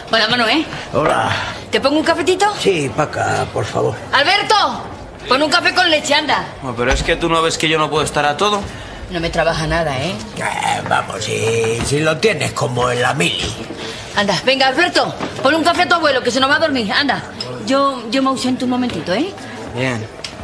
Hola, Manuel. Hola. ¿Te pongo un cafetito? Sí, pa' acá, por favor. ¡Alberto! Pon un café con leche, anda. No, pero es que tú no ves que yo no puedo estar a todo. No me trabaja nada, ¿eh? Vamos, si lo tienes como en la mili. Anda, venga, Alberto, pon un café a tu abuelo, que se nos va a dormir. Anda, yo me ausento un momentito, ¿eh? Bien.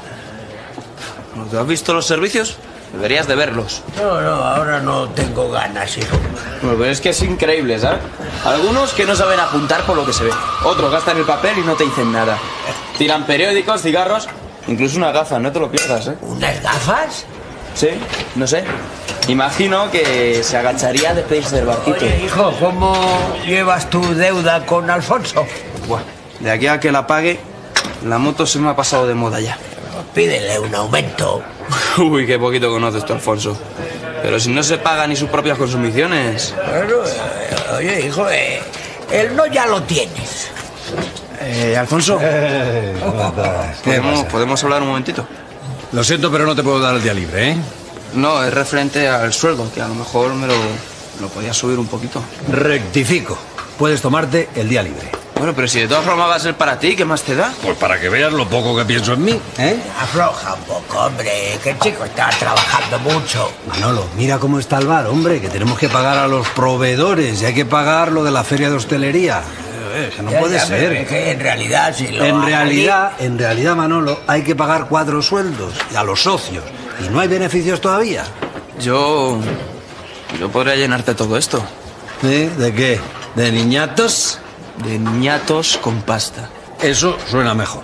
¿Tú has visto los servicios? Deberías de verlos. No, ahora no tengo ganas, hijo. Bueno, pero es que es increíble, ¿sabes? Algunos que no saben apuntar por lo que se ve. Otros gastan el papel y no te dicen nada. Tiran periódicos, cigarros, incluso unas gafas, no te lo pierdas, ¿eh? ¿Unas gafas? Sí, no sé. Imagino que se agacharía a despedirse del barquito. Oye, hijo, ¿cómo llevas tu deuda con Alfonso? Buah, de aquí a que la pague, la moto se me ha pasado de moda ya. Pídele un aumento. Uy, qué poquito conoces tú, Alfonso. Pero si no se paga ni sus propias consumiciones. Bueno, oye, hijo, el no ya lo tienes. Alfonso. ¿Cómo estás? ¿Podemos hablar un momentito? Lo siento, pero no te puedo dar el día libre, ¿eh? No, es referente al sueldo, que a lo mejor me lo podías subir un poquito. Rectifico. Puedes tomarte el día libre. Bueno, pero si de todas formas va a ser para ti, ¿qué más te da? Pues para que veas lo poco que pienso en mí, ¿eh? Afloja un poco, hombre, que el chico está trabajando mucho. Manolo, mira cómo está el bar, hombre, que tenemos que pagar a los proveedores y hay que pagar lo de la feria de hostelería. Que no puede Ya, ser. Es que en realidad, si lo En hago realidad, Manolo, hay que pagar 4 sueldos y a los socios. Y no hay beneficios todavía. Yo podría llenarte todo esto. ¿Sí? ¿De qué? ¿De niñatos? De niñatos con pasta. Eso suena mejor.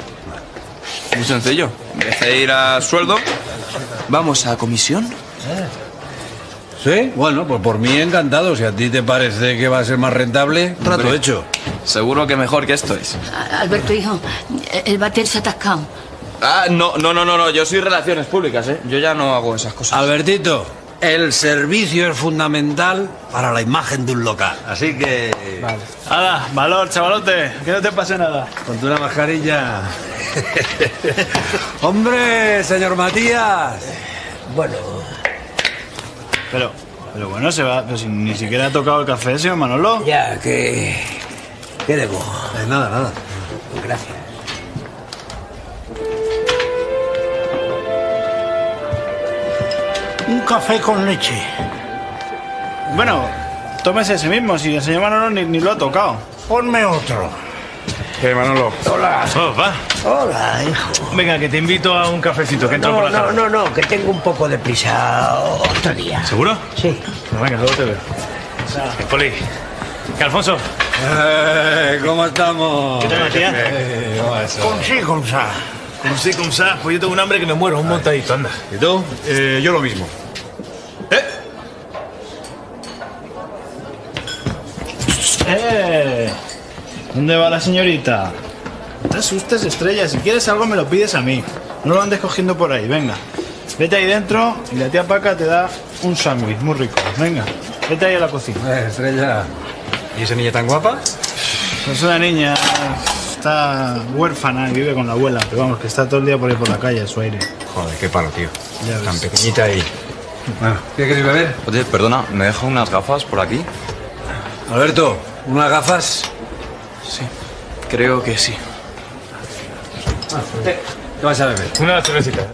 Muy sencillo. En vez de ir a sueldo, vamos a comisión. ¿Sí? Bueno, pues por mí encantado. Si a ti te parece que va a ser más rentable, trato Hombre, hecho. Seguro que mejor que esto es. Alberto, hijo, el váter se ha atascado. Ah, no. Yo soy relaciones públicas, ¿eh? Yo ya no hago esas cosas. Albertito, el servicio es fundamental para la imagen de un local. Así que... Vale. ¡Hala, valor, chavalote! Que no te pase nada. Ponte una mascarilla. ¡Hombre, señor Matías! Bueno, Pero bueno, se va. Pero si ni siquiera ha tocado el café, señor Manolo. ya, ¿qué debo? Nada. Gracias. Un café con leche. Bueno, tómese ese mismo, si el señor Manolo ni lo ha tocado. Ponme otro. ¿Qué, Manolo? Hola. Oh, va. Hola, hijo. Venga, que te invito a un cafecito, que entro por la tarde. No, que tengo un poco de prisa otro día. ¿Seguro? Sí. Pues venga, luego te veo. Que Poli. Que Alfonso. ¿Cómo estamos? ¿Qué tal, Matías? Con sa. Con sa. Pues yo tengo un hambre que me muero, un montadito, anda. ¿Y tú? Yo lo mismo. ¿Dónde va la señorita? No te asustes, Estrella. Si quieres algo me lo pides a mí. No lo andes cogiendo por ahí, venga. Vete ahí dentro y la tía Paca te da un sándwich muy rico. Venga, vete ahí a la cocina. Estrella. ¿Y esa niña tan guapa? Es una niña, está huérfana y vive con la abuela. Pero vamos, que está todo el día por ahí por la calle a su aire. Joder, qué palo, tío. Ya ves. Tan pequeñita ahí. Bueno, ¿qué queréis beber? Oye, perdona, ¿me deja unas gafas por aquí? Alberto, ¿unas gafas? Sí, creo que sí. ¿Qué vas a beber? Una cervecita.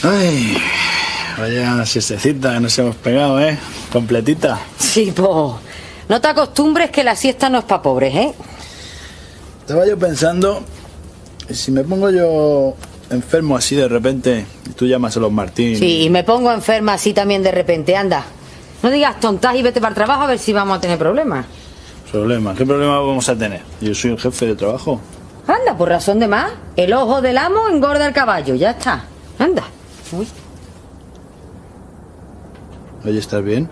Ay, vaya siestecita que nos hemos pegado, ¿eh? Completita. Sí, po. No te acostumbres que la siesta no es para pobres, ¿eh? Estaba yo pensando, si me pongo yo enfermo así de repente y tú llamas a los Martín... Sí, y me pongo enferma así también de repente, anda. No digas tontas y vete para el trabajo a ver si vamos a tener problemas. ¿Problemas? ¿Qué problema vamos a tener? Yo soy el jefe de trabajo. Anda, por razón de más. El ojo del amo engorda el caballo, ya está. Anda. Uy. Oye, ¿estás bien?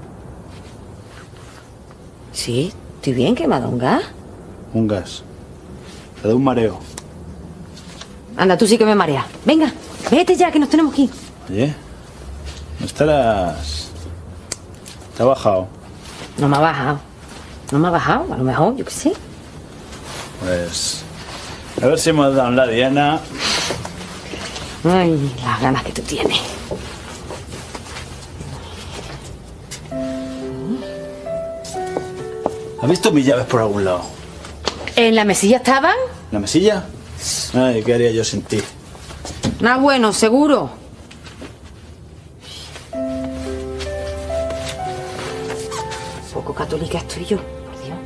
Sí, estoy bien, que me ha dado un gas. Un gas. Te da un mareo. Anda, tú sí que me mareas. Venga, vete ya, que nos tenemos que ir. Oye, no estarás... ¿Te ha bajado? No me ha bajado. No me ha bajado, a lo mejor, yo qué sé. Pues... a ver si hemos dado en la diana. Ay, las ganas que tú tienes. ¿Has visto mis llaves por algún lado? ¿En la mesilla estaban? ¿La mesilla? Ay, ¿qué haría yo sin ti? Nada bueno, seguro. Poco católica estoy yo, por Dios.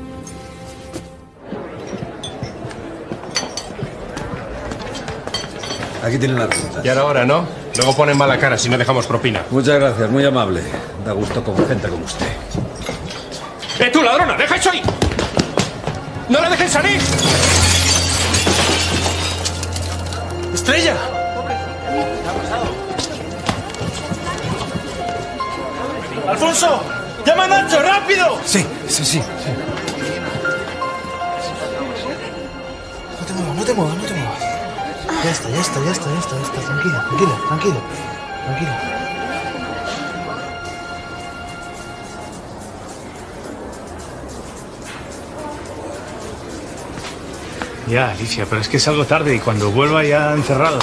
Aquí tienen las rutas. Y ahora, ¿no? Luego ponen mala cara si no dejamos propina. Muchas gracias, muy amable. Da gusto con gente como usted. tú, ladrona! ¡Deja eso ahí! ¡No la dejen salir! ¡Estrella! ¡Alfonso! ¡Llama a Nacho, rápido! Sí. No te muevas. Ya está. Tranquilo. Ya, Alicia, pero es que salgo tarde y cuando vuelva ya encerrado.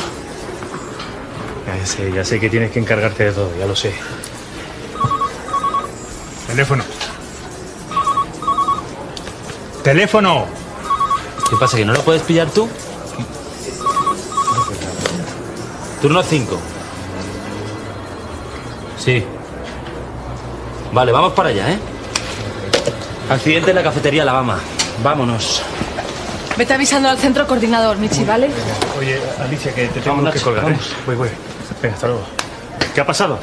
Ya sé que tienes que encargarte de todo, ya lo sé. ¡Teléfono! ¿Qué pasa, que no lo puedes pillar tú? Turno 5. Sí. Vale, vamos para allá, ¿eh? Accidente en la cafetería La Bama. Vámonos. Vete avisando al centro coordinador, Michi, ¿vale? Oye, Alicia, que te tengo que colgar, vamos. Voy. Venga, hasta luego. ¿Qué ha pasado?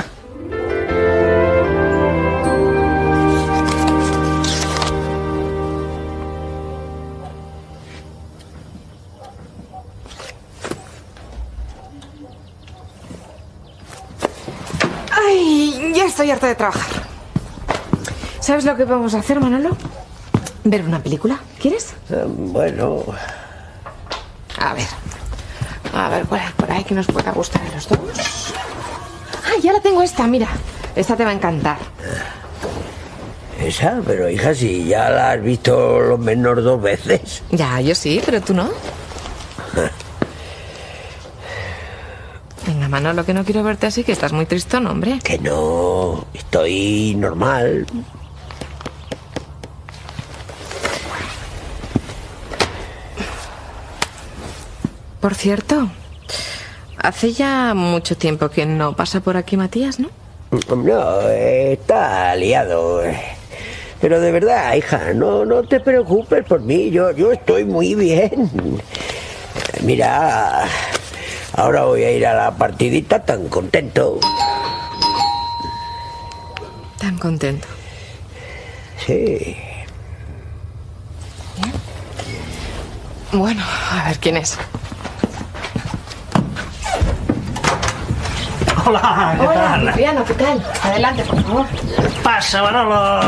Ay, ya estoy harta de trabajar. ¿Sabes lo que vamos a hacer, Manolo? ¿Ver una película? ¿Quieres? Bueno... A ver, ¿cuál hay por ahí que nos pueda gustar a los dos? Ah, ya la tengo esta, mira. Esta te va a encantar. Esa, pero hija, si ya la has visto lo menos 2 veces. Ya, yo sí, pero tú no. Venga, Manolo, que no quiero verte así, que estás muy tristón, hombre. Que no, estoy normal. Por cierto, hace ya mucho tiempo que no pasa por aquí Matías, ¿no? No, está liado. Pero de verdad, hija, no te preocupes por mí, yo estoy muy bien. Mira, ahora voy a ir a la partidita tan contento. Tan contento. Sí. Bien. Bueno, a ver quién es. Hola, ¿qué tal? Hola, Cipriano, ¿qué tal? Adelante, por favor. Pasa, Manolo.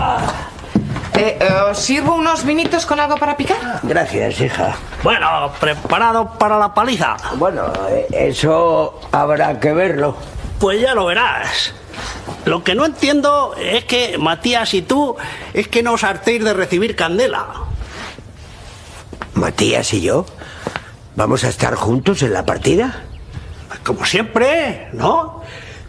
¿Os sirvo unos vinitos con algo para picar? Gracias, hija. Bueno, preparado para la paliza. Bueno, eso habrá que verlo. Pues ya lo verás. Lo que no entiendo es que Matías y tú es que no os hartéis de recibir candela. Matías y yo, ¿vamos a estar juntos en la partida? Como siempre, ¿no?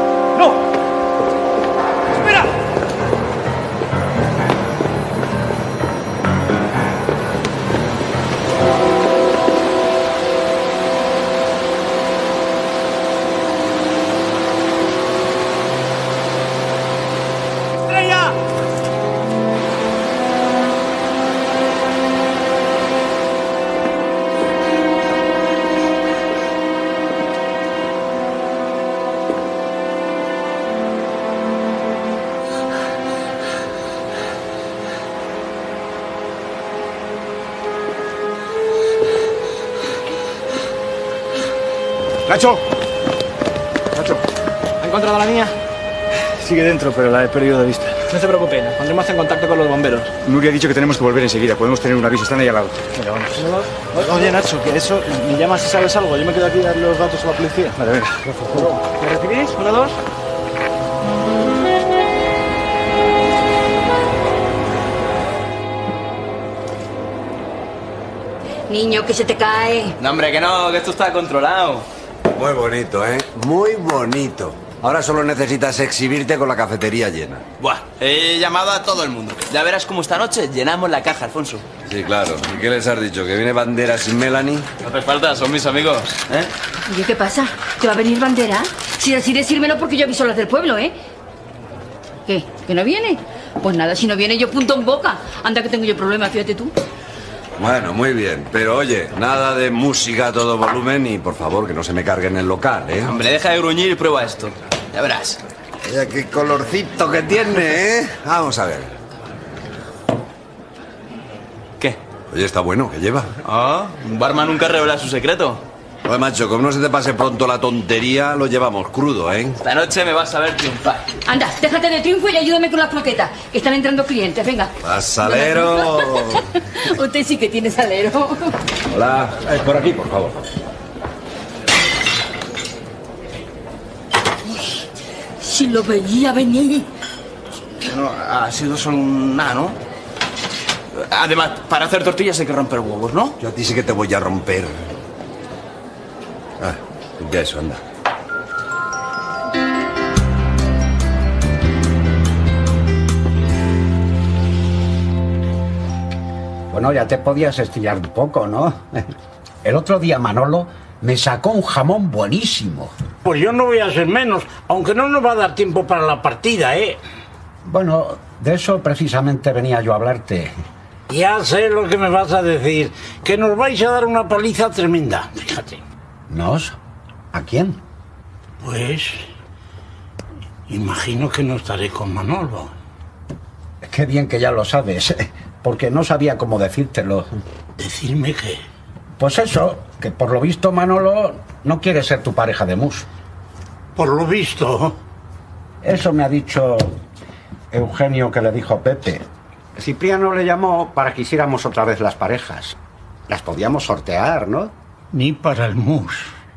¡Nacho! ¡Nacho! ¿Ha encontrado a la niña? Sigue dentro, pero la he perdido de vista. No se preocupe, nos pondremos en contacto con los bomberos. Nuria ha dicho que tenemos que volver enseguida. Podemos tener un aviso. Están ahí al lado. Venga, vamos. Oye, Nacho, que eso... Me llamas si sabes algo. Yo me quedo aquí a dar los datos a la policía. Vale, venga. ¿Me recibís? 1, 2... Niño, que se te cae. No, hombre, que esto está controlado. Muy bonito, ¿eh? Muy bonito. Ahora solo necesitas exhibirte con la cafetería llena. Buah, he llamado a todo el mundo. Ya verás cómo esta noche llenamos la caja, Alfonso. Sí, claro. ¿Y qué les has dicho? ¿Que viene Banderas y Melanie? No hace falta, son mis amigos, ¿eh? Oye, ¿qué pasa? ¿Te va a venir Bandera? Si así decírmelo porque yo aviso a las del pueblo, ¿eh? ¿Qué? ¿Que no viene? Pues nada, si no viene yo punto en boca. Anda que tengo yo problemas, fíjate tú. Bueno, muy bien. Pero oye, nada de música a todo volumen y por favor que no se me cargue en el local, ¿eh? Hombre, deja de gruñir y prueba esto. Ya verás. Mira qué colorcito que tiene, ¿eh? Vamos a ver. ¿Qué? Oye, está bueno, ¿qué lleva? Ah, un barman nunca revela su secreto. Oye, macho, como no se te pase pronto la tontería, lo llevamos crudo, ¿eh? Esta noche me vas a ver triunfar. Anda, déjate de triunfo y ayúdame con las croquetas, que están entrando clientes, venga. ¡Salero! Usted sí que tiene salero. Hola, por aquí, por favor. Si lo veía venir. No, ha sido solo una, ¿no? Además, para hacer tortillas hay que romper huevos, ¿no? Yo a ti sí que te voy a romper. Ah, limpia eso, anda. Bueno, ya te podías estirar un poco, ¿no? El otro día Manolo me sacó un jamón buenísimo. Pues yo no voy a ser menos, aunque no nos va a dar tiempo para la partida, ¿eh? Bueno, de eso precisamente venía yo a hablarte. Ya sé lo que me vas a decir, que nos vais a dar una paliza tremenda, fíjate. ¿Nos? ¿A quién? Pues... imagino que no estaré con Manolo. Qué bien que ya lo sabes, porque no sabía cómo decírtelo. ¿Decirme qué? Pues eso, que por lo visto Manolo no quiere ser tu pareja de mus. Por lo visto. Eso me ha dicho Eugenio que le dijo Pepe. Cipriano le llamó para que hiciéramos otra vez las parejas. Las podíamos sortear, ¿no? Ni para el mus.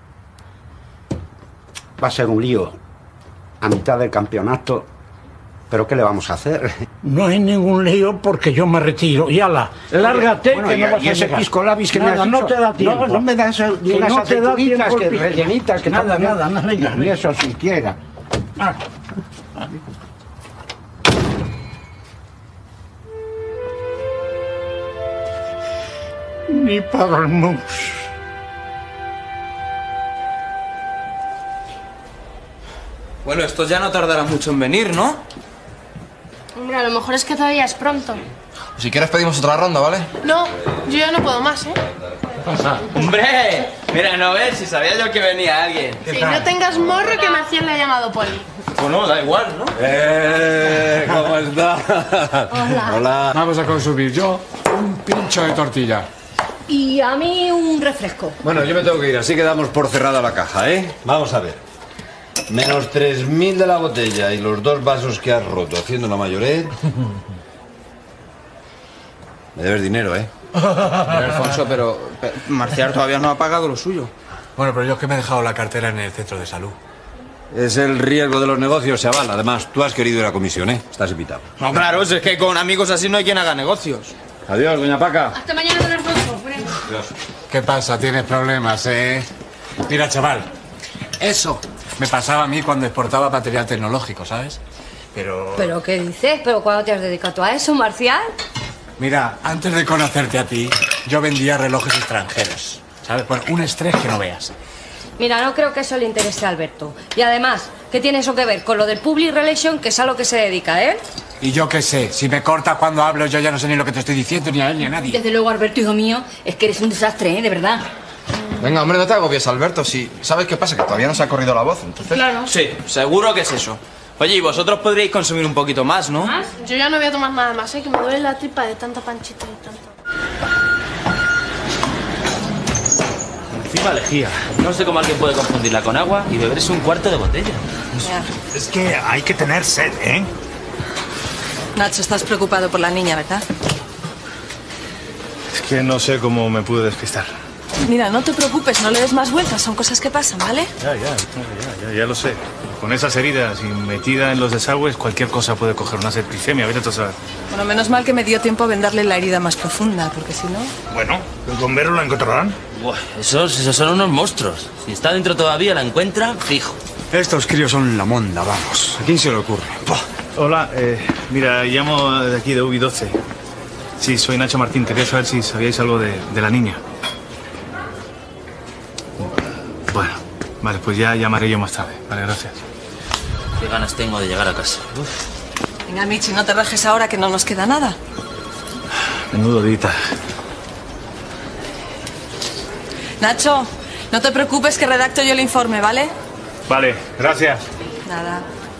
Va a ser un lío. A mitad del campeonato. ¿Pero qué le vamos a hacer? No hay ningún lío porque yo me retiro. Y ala, lárgate, bueno, que no vas y a ese llegar. pisco labis que me has no dicho. te da tiempo. No me das ni que unas no te da aceitunitas tiempo que el pisco. rellenitas que nada, tampoco- nada, venga. Ni eso siquiera. Ah. Ni para el mus. Bueno, estos ya no tardarán mucho en venir, ¿no? Hombre, a lo mejor es que todavía es pronto. Si quieres pedimos otra ronda, ¿vale? No, yo ya no puedo más, ¿eh? ¡Hombre! Mira, no ves, si sabía yo que venía alguien. Si no tengas morro que Marcial le ha llamado Poli. Bueno, da igual, ¿no? ¿Cómo estás? Hola. Hola. Vamos a consumir yo un pincho de tortilla. Y a mí un refresco. Bueno, yo me tengo que ir, así que damos por cerrada la caja, ¿eh? Vamos a ver. Menos 3.000 de la botella y los 2 vasos que has roto haciendo una mayoré. Me debes dinero, ¿eh? Alfonso, pero Marcial todavía no ha pagado lo suyo. Bueno, pero yo es que me he dejado la cartera en el centro de salud. Es el riesgo de los negocios, chaval. Además, tú has querido ir a comisión, ¿eh? Estás invitado. No, claro, es que con amigos así no hay quien haga negocios. Adiós, doña Paca. Hasta mañana, don Alfonso. Adiós. ¿Qué pasa? ¿Tienes problemas, Mira, chaval, eso me pasaba a mí cuando exportaba material tecnológico, ¿sabes? ¿Pero qué dices? ¿Pero cuándo te has dedicado tú a eso, Marcial? Mira, antes de conocerte a ti, yo vendía relojes extranjeros, ¿sabes? Bueno, un estrés que no veas. Mira, no creo que eso le interese a Alberto. Y además, ¿qué tiene eso que ver con lo del public relation, que es a lo que se dedica, eh? Y yo qué sé, si me cortas cuando hablo, yo ya no sé ni lo que te estoy diciendo, ni a él ni a nadie. Desde luego, Alberto, hijo mío, es que eres un desastre, ¿eh? De verdad. Venga, hombre, no te agobies, Alberto. Si ¿sabes qué pasa? Que todavía no se ha corrido la voz, entonces... Claro. Sí, seguro que es eso. Oye, y vosotros podríais consumir un poquito más, ¿no? ¿Más? Yo ya no voy a tomar nada más, ¿eh? Que me duele la tripa de tanta panchita y tanto. encima lejía. No sé cómo alguien puede confundirla con agua y beberse un cuarto de botella. Es que hay que tener sed, ¿eh? Nacho, estás preocupado por la niña, ¿verdad? Es que no sé cómo me pude despistar. Mira, no te preocupes, no le des más vueltas, son cosas que pasan, ¿vale? Ya lo sé. Con esas heridas y metida en los desagües, cualquier cosa puede coger una septicemia, vete tú a saber. Bueno, menos mal que me dio tiempo a vendarle la herida más profunda, porque si no... Bueno, los bomberos la encontrarán. Buah, esos son unos monstruos. Si está dentro todavía, la encuentran fijo. Estos críos son la monda, vamos. ¿A quién se le ocurre? Hola, mira, llamo de aquí de UBI12. Sí, soy Nacho Martín. Quería saber si sabíais algo de la niña. Bueno, vale, pues ya llamaré yo más tarde. Vale, gracias. Qué ganas tengo de llegar a casa. Venga, Michi, no te rajes ahora que no nos queda nada. Menudo dita. Nacho, no te preocupes que redacto yo el informe, ¿vale? Vale, gracias. Nada.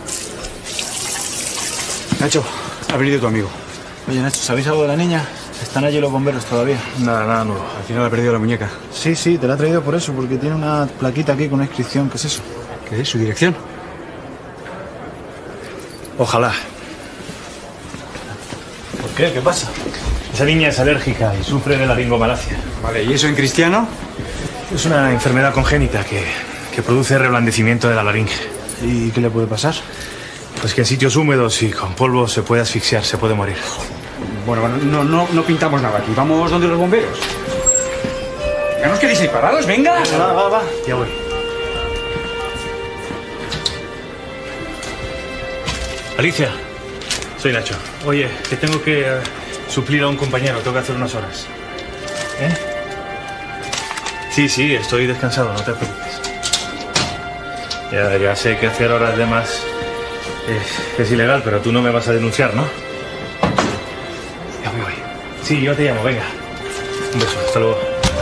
Nacho, ha venido tu amigo. Oye, Nacho, ¿sabéis algo de la niña? ¿Están allí los bomberos todavía? Nada nuevo. Al final ha perdido la muñeca. Sí, te la he traído por eso, porque tiene una plaquita aquí con una inscripción. ¿Qué es eso? ¿Qué es? ¿Su dirección? Ojalá. ¿Por qué? ¿Qué pasa? Esa niña es alérgica y sufre de laringomalacia. Vale, ¿y eso en cristiano? Es una enfermedad congénita que produce reblandecimiento de la laringe. ¿Y qué le puede pasar? Pues que en sitios húmedos y con polvo se puede asfixiar, se puede morir. Bueno, no pintamos nada aquí. Vamos donde los bomberos. ¿Ya nos queréis ir parados? ¡Venga! Va. Ya voy. Alicia, soy Nacho. Oye, que tengo que suplir a un compañero. Tengo que hacer unas horas. ¿Eh? Sí, estoy descansado, no te preocupes. Ya sé que hacer horas de más es ilegal, pero tú no me vas a denunciar, ¿no? Ya me voy. Sí, yo te llamo, venga. Un beso, hasta luego.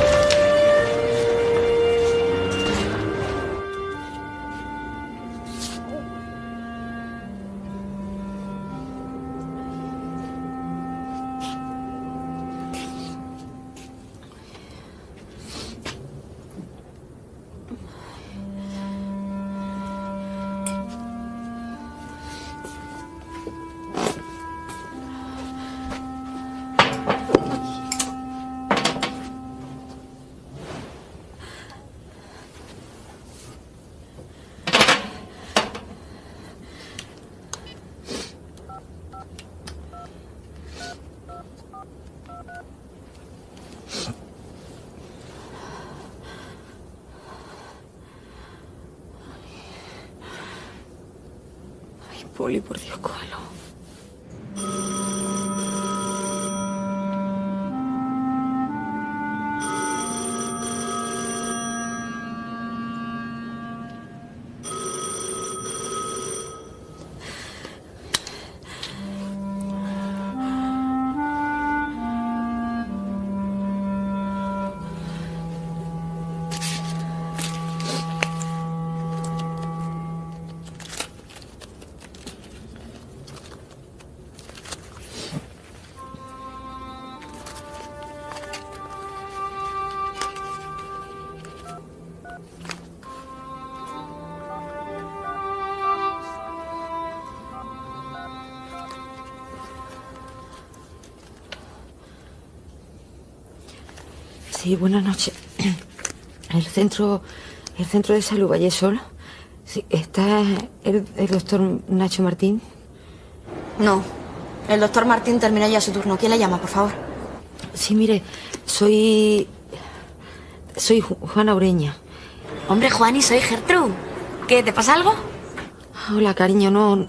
Poli, por Dios, cógelo. Sí, buenas noches. El centro de salud Vallesol. Sí, ¿está el doctor Nacho Martín? No, el doctor Martín terminó ya su turno. ¿Quién le llama, por favor? Sí, mire, soy Juana Ureña. Hombre, Juan, y soy Gertrude. ¿Qué, te pasa algo? Hola, cariño, no...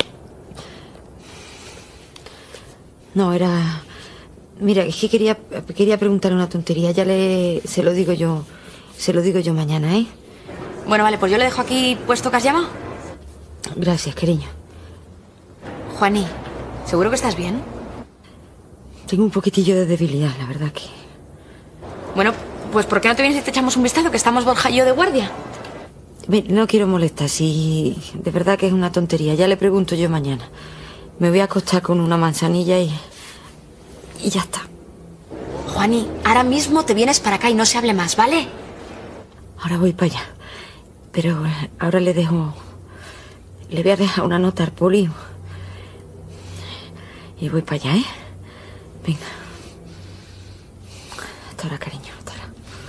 No, era... Mira, es que quería preguntarle una tontería. Se lo digo yo mañana, ¿eh? Bueno, vale, pues yo le dejo aquí puesto que has llamado. Gracias, cariño. Juaní, ¿seguro que estás bien? Tengo un poquitillo de debilidad, la verdad que... Bueno, pues ¿por qué no te vienes y te echamos un vistazo? Que estamos Borja y yo de guardia. No quiero molestar, si de verdad que es una tontería. Ya le pregunto yo mañana. Me voy a acostar con una manzanilla y ya está. Juaní, ahora mismo te vienes para acá y no se hable más, ¿vale? Ahora voy para allá. Pero ahora le dejo... Le voy a dejar una nota al poli. Y voy para allá, ¿eh? Venga. Hasta ahora, cariño. Hasta ahora.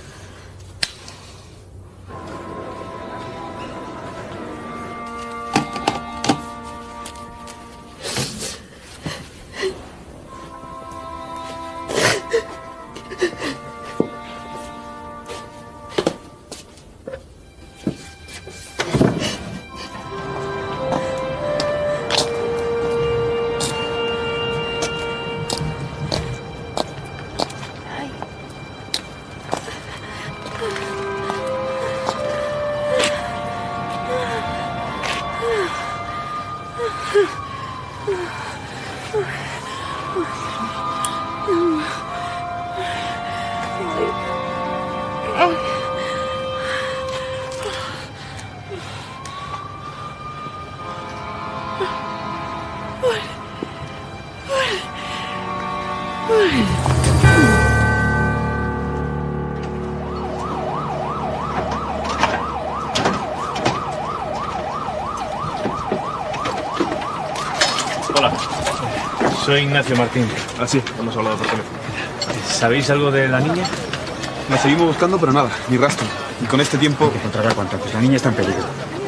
Hola, soy Ignacio Martín. Ah, sí, hemos hablado por teléfono. ¿Sabéis algo de la niña? La seguimos buscando, pero nada, ni rastro. Y con este tiempo... Encontrará cuanto antes. La niña está en peligro.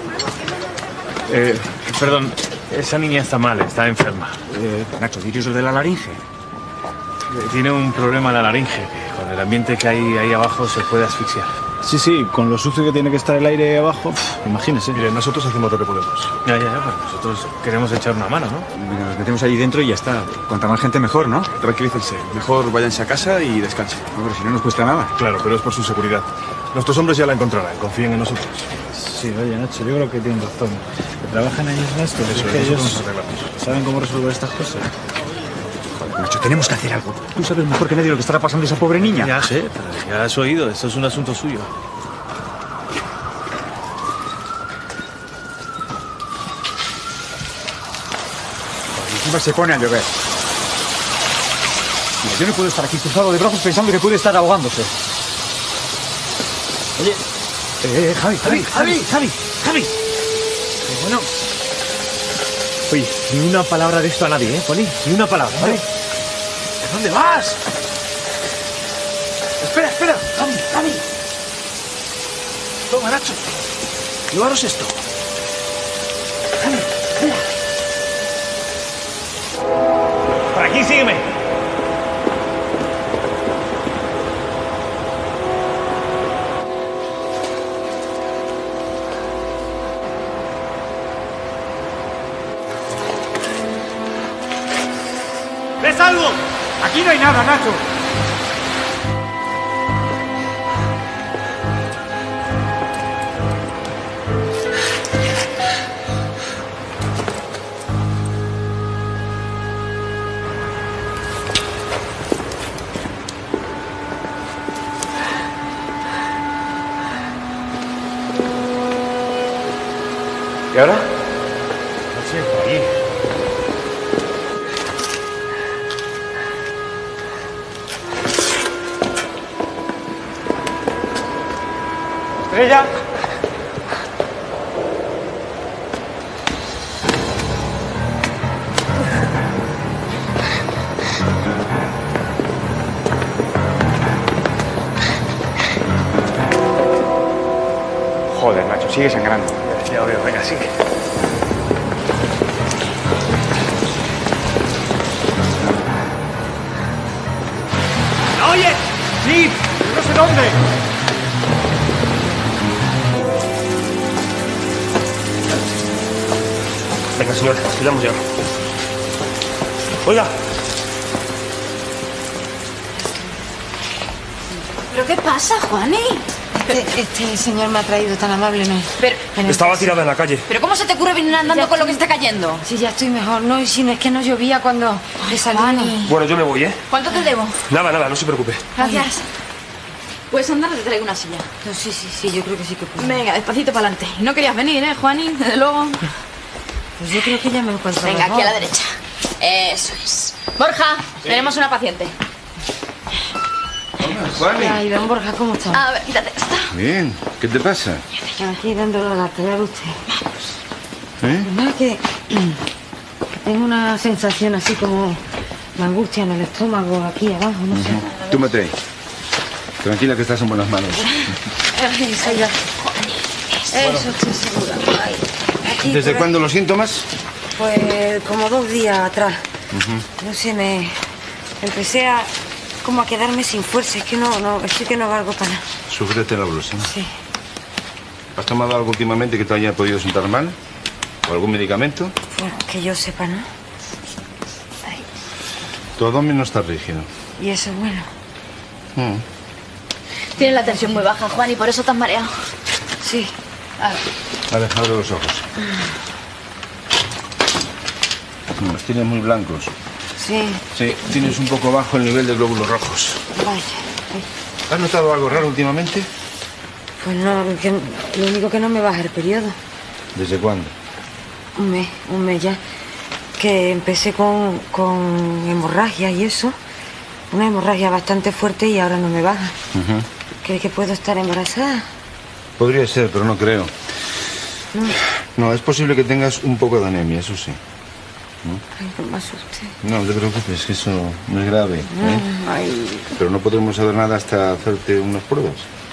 Perdón, esa niña está mal, está enferma. Nacho, ¿diríos de la laringe? Tiene un problema en la laringe, que con el ambiente que hay ahí abajo se puede asfixiar. Sí, sí, con lo sucio que tiene que estar el aire ahí abajo, imagínese. Mire, nosotros hacemos lo que podemos. Ya, pues nosotros queremos echar una mano, ¿no? Mira, nos metemos allí dentro y ya está. Cuanta más gente mejor, ¿no? Tranquilícense. Mejor váyanse a casa y descansen. Hombre, si no nos cuesta nada. Claro, pero es por su seguridad. Nuestros hombres ya la encontrarán. Confíen en nosotros. Sí, oye, Nacho, yo creo que tienen razón. Que trabajan ahí en esto. Eso es que es, ellos nos arreglamos. saben cómo resolver estas cosas. Joder, Nacho, tenemos que hacer algo. Tú sabes mejor que nadie lo que estará pasando a esa pobre niña. Ya sé, pero ya has oído, esto es un asunto suyo. Encima se pone a llover. Mira, yo no puedo estar aquí cruzado de brazos pensando que puede estar ahogándose. Oye, Javi. Bueno. Oye, ni una palabra de esto a nadie, Poli? Ni una palabra, ¿vale? ¿A dónde vas? Espera. Javi. Toma, Nacho. Llevaros esto. Javi, mira. Por aquí, sígueme. ¿Ves algo? Aquí no hay nada, Nacho. ¿Y ahora? No sé, por ahí. Estrella. Joder, Nacho, sigue sangrando. Ya veo, venga, sigue. ¿La oyes? Sí, pero no sé dónde. Venga, señor, cuidamos ya. Oiga. ¿Pero qué pasa, Juani? Este señor me ha traído tan amable, ¿no? Pero Estaba tirada en la calle. ¿cómo se te ocurre venir andando con lo que está cayendo? Sí, ya estoy mejor, ¿no? Y si no es que no llovía cuando he salido. Bueno, yo me voy, ¿eh? ¿Cuánto te debo? Nada, no se preocupe. Gracias. Puedes andar, te traigo una silla. No, sí, yo creo que sí que puedo. Venga, despacito para adelante. No querías venir, ¿eh, Juani? Desde luego. Pues yo creo que ya me encuentro Venga, mejor. aquí a la derecha. Eso es. Borja, tenemos una paciente. Juani. Ay, don Borja, ¿cómo está? A ver, quítate esta. Bien, ¿qué te pasa? Aquí dándole la tarea a usted. ¿Eh? Nada que tengo una sensación así como de angustia en el estómago, aquí abajo, no sé. Túmate ahí. Tranquila que estás en buenas manos. Eso ya. Eso estoy segura. Ay, aquí, ¿Desde por cuándo los síntomas? Pues como 2 días atrás. No sé, empecé a como a quedarme sin fuerza. Es que estoy que no valgo para nada. Sujétate la blusa. Sí. ¿Has tomado algo últimamente que te haya podido sentar mal? ¿O algún medicamento? Pues que yo sepa, ¿no? Tu abdomen no está rígido. Y eso es bueno. Tienes la tensión muy baja, Juan, y por eso estás mareado. Sí. A ver. Vale, abre los ojos. Los tienes muy blancos. Sí. Sí, tienes un poco bajo el nivel de glóbulos rojos. Vaya. ¿Has notado algo raro últimamente? Pues no, lo único que no me baja el periodo. ¿Desde cuándo? Un mes ya. Que empecé con hemorragia y eso. Una hemorragia bastante fuerte y ahora no me baja. ¿Cree que puedo estar embarazada? Podría ser, pero no creo. No, es posible que tengas un poco de anemia, eso sí. Ay, no me asuste. No, no te preocupes, que eso no es grave. Ay. Pero no podremos saber nada hasta hacerte unas pruebas.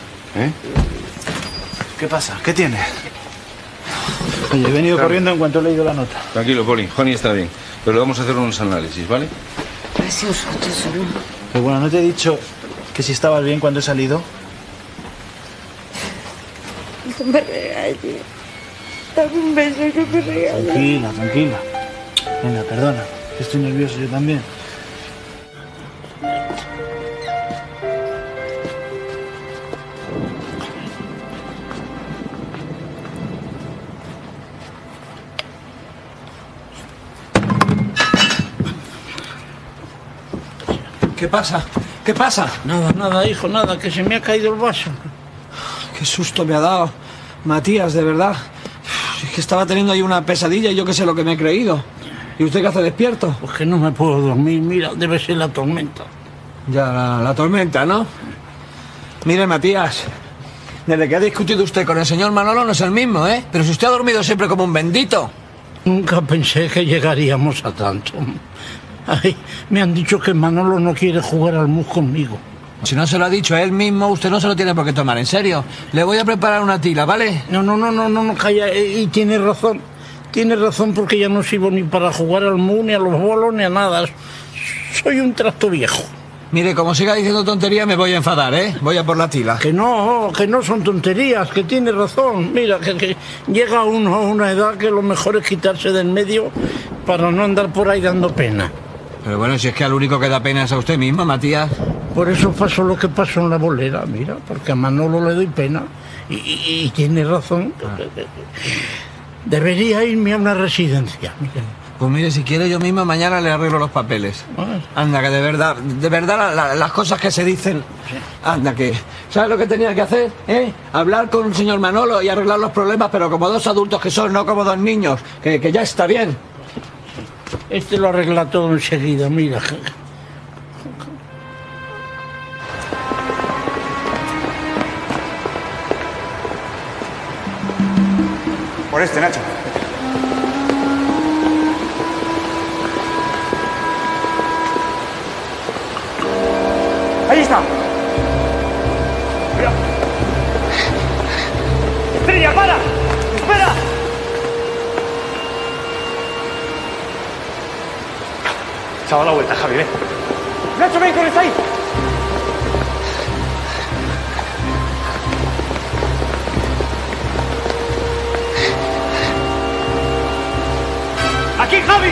¿Qué pasa? ¿Qué tiene? Oye, he venido corriendo en cuanto he leído la nota. Tranquilo, Poli. Juani está bien. Pero le vamos a hacer unos análisis, ¿vale? Ha sido un susto solo. Pero bueno, ¿no te he dicho que si estabas bien cuando he salido? No me regañes. Dame un beso que me regañes. Tranquila, tranquila. Venga, perdona. Que estoy nervioso yo también. ¿Qué pasa? ¿Qué pasa? Nada, hijo, nada, que se me ha caído el vaso. Qué susto me ha dado, Matías, de verdad. Es que estaba teniendo ahí una pesadilla y yo qué sé lo que me he creído. ¿Y usted qué hace despierto? Pues que no me puedo dormir, mira, debe ser la tormenta. Ya, la tormenta, ¿no? Mire, Matías, desde que ha discutido usted con el señor Manolo no es el mismo, ¿eh? Pero si usted ha dormido siempre como un bendito. Nunca pensé que llegaríamos a tanto. Ay, me han dicho que Manolo no quiere jugar al mus conmigo. Si no se lo ha dicho él mismo, usted no se lo tiene por qué tomar en serio. Le voy a preparar una tila, ¿vale? No, calla. Y tiene razón. Tiene razón porque ya no sirvo ni para jugar al mus, ni a los bolos, ni a nada. Soy un trasto viejo. Mire, como siga diciendo tonterías me voy a enfadar, ¿eh? Voy a por la tila. Que no son tonterías, que tiene razón. Mira, que llega uno a una edad que lo mejor es quitarse del medio para no andar por ahí dando pena. Pero bueno, si es que al único que da pena es a usted mismo, Matías. Por eso pasó lo que pasó en la bolera, mira, porque a Manolo le doy pena. Y tiene razón. Debería irme a una residencia, mira. Pues mire, si quiere yo mismo mañana le arreglo los papeles. Anda, que de verdad las cosas que se dicen... Anda, que... ¿Sabes lo que tenía que hacer? Hablar con el señor Manolo y arreglar los problemas, pero como dos adultos que son, no como dos niños. Que ya está bien. Este lo arregla todo enseguida, mira. Por este, Nacho. Ahí está. Mira. ¡Estrella, para! ¡Espera! Se ha dado la vuelta, Javi, ven. ¡Nacho, ven, corres ahí! ¡Aquí, Javi!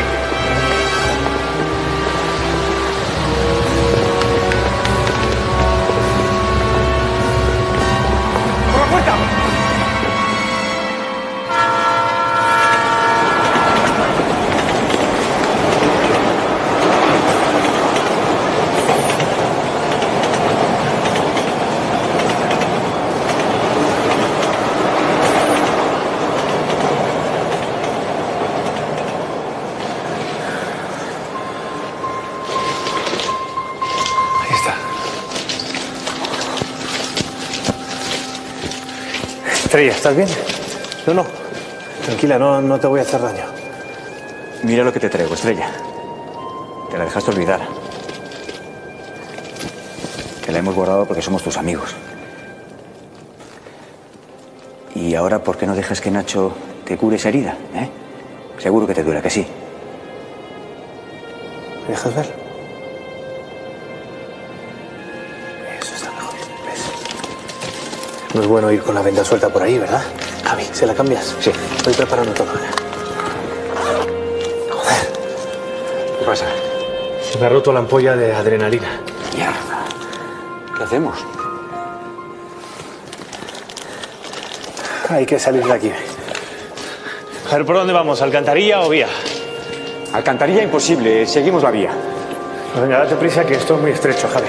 ¡Por la puerta! Estrella, ¿estás bien? No. Tranquila, no te voy a hacer daño. Mira lo que te traigo, Estrella. Te la dejaste olvidar. Te la hemos guardado porque somos tus amigos. Y ahora, ¿por qué no dejas que Nacho te cure esa herida? Seguro que te duele, que sí. ¿Me dejas ver? Eso está mejor. ¿Ves? No es bueno ir con la venda suelta por ahí, ¿verdad? Javi, ¿se la cambias? Sí. Estoy preparando todo. Joder. ¿Qué pasa? Se me ha roto la ampolla de adrenalina. Mierda. ¿Qué hacemos? Hay que salir de aquí. A ver, ¿por dónde vamos? ¿Alcantarilla o vía? Alcantarilla imposible. Seguimos la vía. Pues venga, date prisa que esto es muy estrecho, Javi.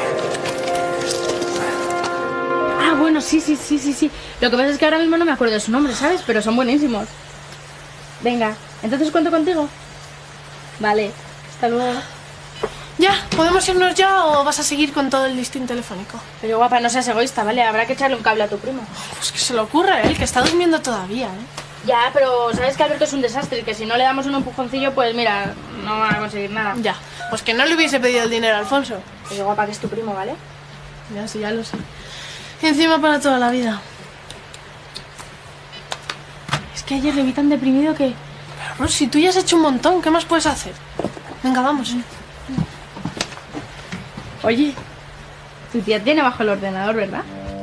Ah, bueno, sí. Lo que pasa es que ahora mismo no me acuerdo de su nombre, ¿sabes? Pero son buenísimos. Venga, ¿entonces cuento contigo? Vale, hasta luego. ¿Ya? ¿Podemos irnos ya o vas a seguir con todo el listín telefónico? Pero guapa, no seas egoísta, ¿vale? Habrá que echarle un cable a tu primo. Pues que se le ocurra, él, que está durmiendo todavía, Ya, pero sabes que Alberto es un desastre y que si no le damos un empujoncillo, pues mira, no van a conseguir nada. Ya, pues que no le hubiese pedido el dinero a Alfonso. Pero guapa, que es tu primo, ¿vale? Ya, sí, ya lo sé. Y encima para toda la vida. Es que ayer le vi tan deprimido que... Pero, Ros, si tú ya has hecho un montón, ¿qué más puedes hacer? Venga, vamos. Oye, tu tía tiene bajo el ordenador, ¿verdad?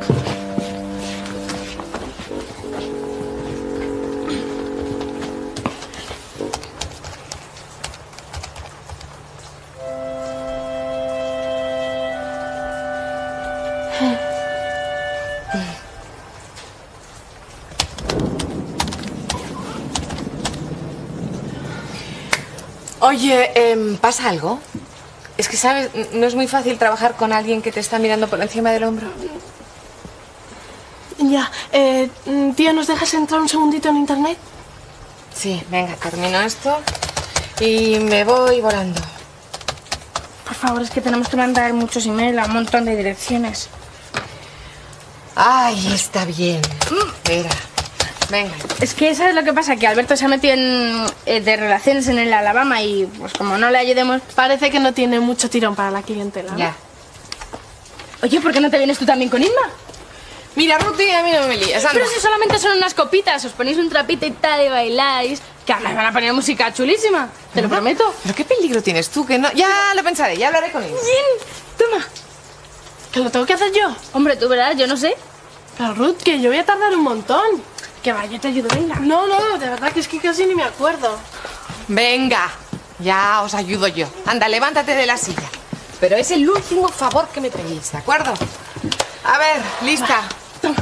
Oye, ¿pasa algo? Es que, ¿sabes? No es muy fácil trabajar con alguien que te está mirando por encima del hombro. Ya, tía, ¿nos dejas entrar un segundito en internet? Sí, venga, termino esto y me voy volando. Por favor, es que tenemos que mandar muchos emails a un montón de direcciones. Ay, está bien. Espera. Venga. Es que ¿sabes lo que pasa? Que Alberto se ha metido de relaciones en el Alabama y pues como no le ayudemos... Parece que no tiene mucho tirón para la clientela, ¿no? Ya. Oye, ¿por qué no te vienes tú también con Inma? Mira, Ruti, a mí no me lías, anda. Pero si solamente son unas copitas, os ponéis un trapito y tal y bailáis, que además van a poner música chulísima, te lo prometo. ¿Pero qué peligro tienes tú? Que no... Ya lo pensaré, ya hablaré con Inma. Bien, toma. ¿Que lo tengo que hacer yo? Hombre, tú verás, yo no sé. Pero Ruth, que yo voy a tardar un montón. Que va, yo te ayudo, venga. No, de verdad que es que casi ni me acuerdo. Venga, ya os ayudo yo. Anda, levántate de la silla. Pero es el último favor que me pedís, ¿de acuerdo? A ver, lista. Toma.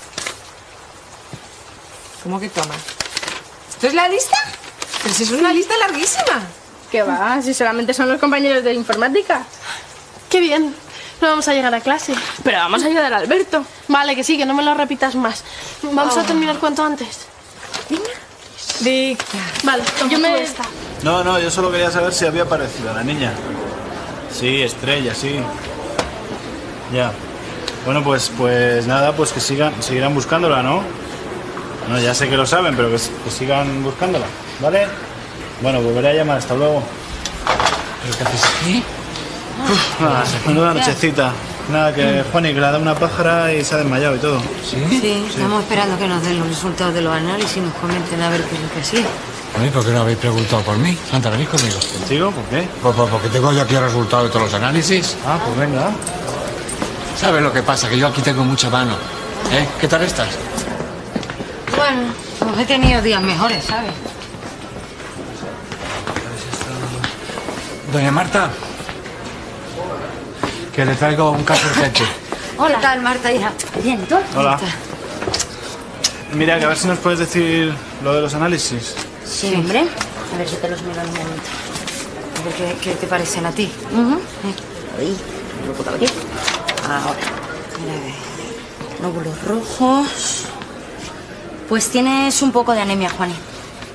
¿Cómo que toma? ¿Esto es la lista? Pero si es una lista larguísima. ¿Qué va? Si solamente son los compañeros de informática. Qué bien. No vamos a llegar a clase. Pero vamos a ayudar a Alberto. Vale, que sí, que no me lo repitas más. Vamos a terminar cuanto antes. Dicta. Vale, yo me... esta. No, yo solo quería saber si había aparecido la niña. Sí, Estrella, sí. Ya. Bueno, pues nada, pues que seguirán buscándola, ¿no? No, ya sé que lo saben, pero que sigan buscándola, ¿vale? Bueno, volveré a llamar, hasta luego. ¿Pero qué haces aquí? Nada, menuda nochecita. Nada, que Juani que le ha dado una pájara y se ha desmayado y todo. Sí, estamos esperando que nos den los resultados de los análisis y nos comenten a ver qué es lo que sí. ¿Por qué no habéis preguntado por mí? Santa, ¿venís conmigo? ¿Contigo? ¿Por qué? Pues porque tengo yo aquí el resultado de todos los análisis. Ah, pues venga. ¿Sabes lo que pasa? Que yo aquí tengo mucha mano. ¿Qué tal estás? Bueno, pues he tenido días mejores, ¿sabes? Doña Marta, que le traigo un caso urgente. Hola. ¿Qué tal, Marta, hija? Bien, ¿tú? Hola. Mira, que a ver si nos puedes decir lo de los análisis. Sí, hombre. A ver si te los miro en un momento. A ver qué te parecen a ti. Ahí, lo puedo abrir. Ahora. Mira, a ver. Glóbulos rojos. Pues tienes un poco de anemia, Juani.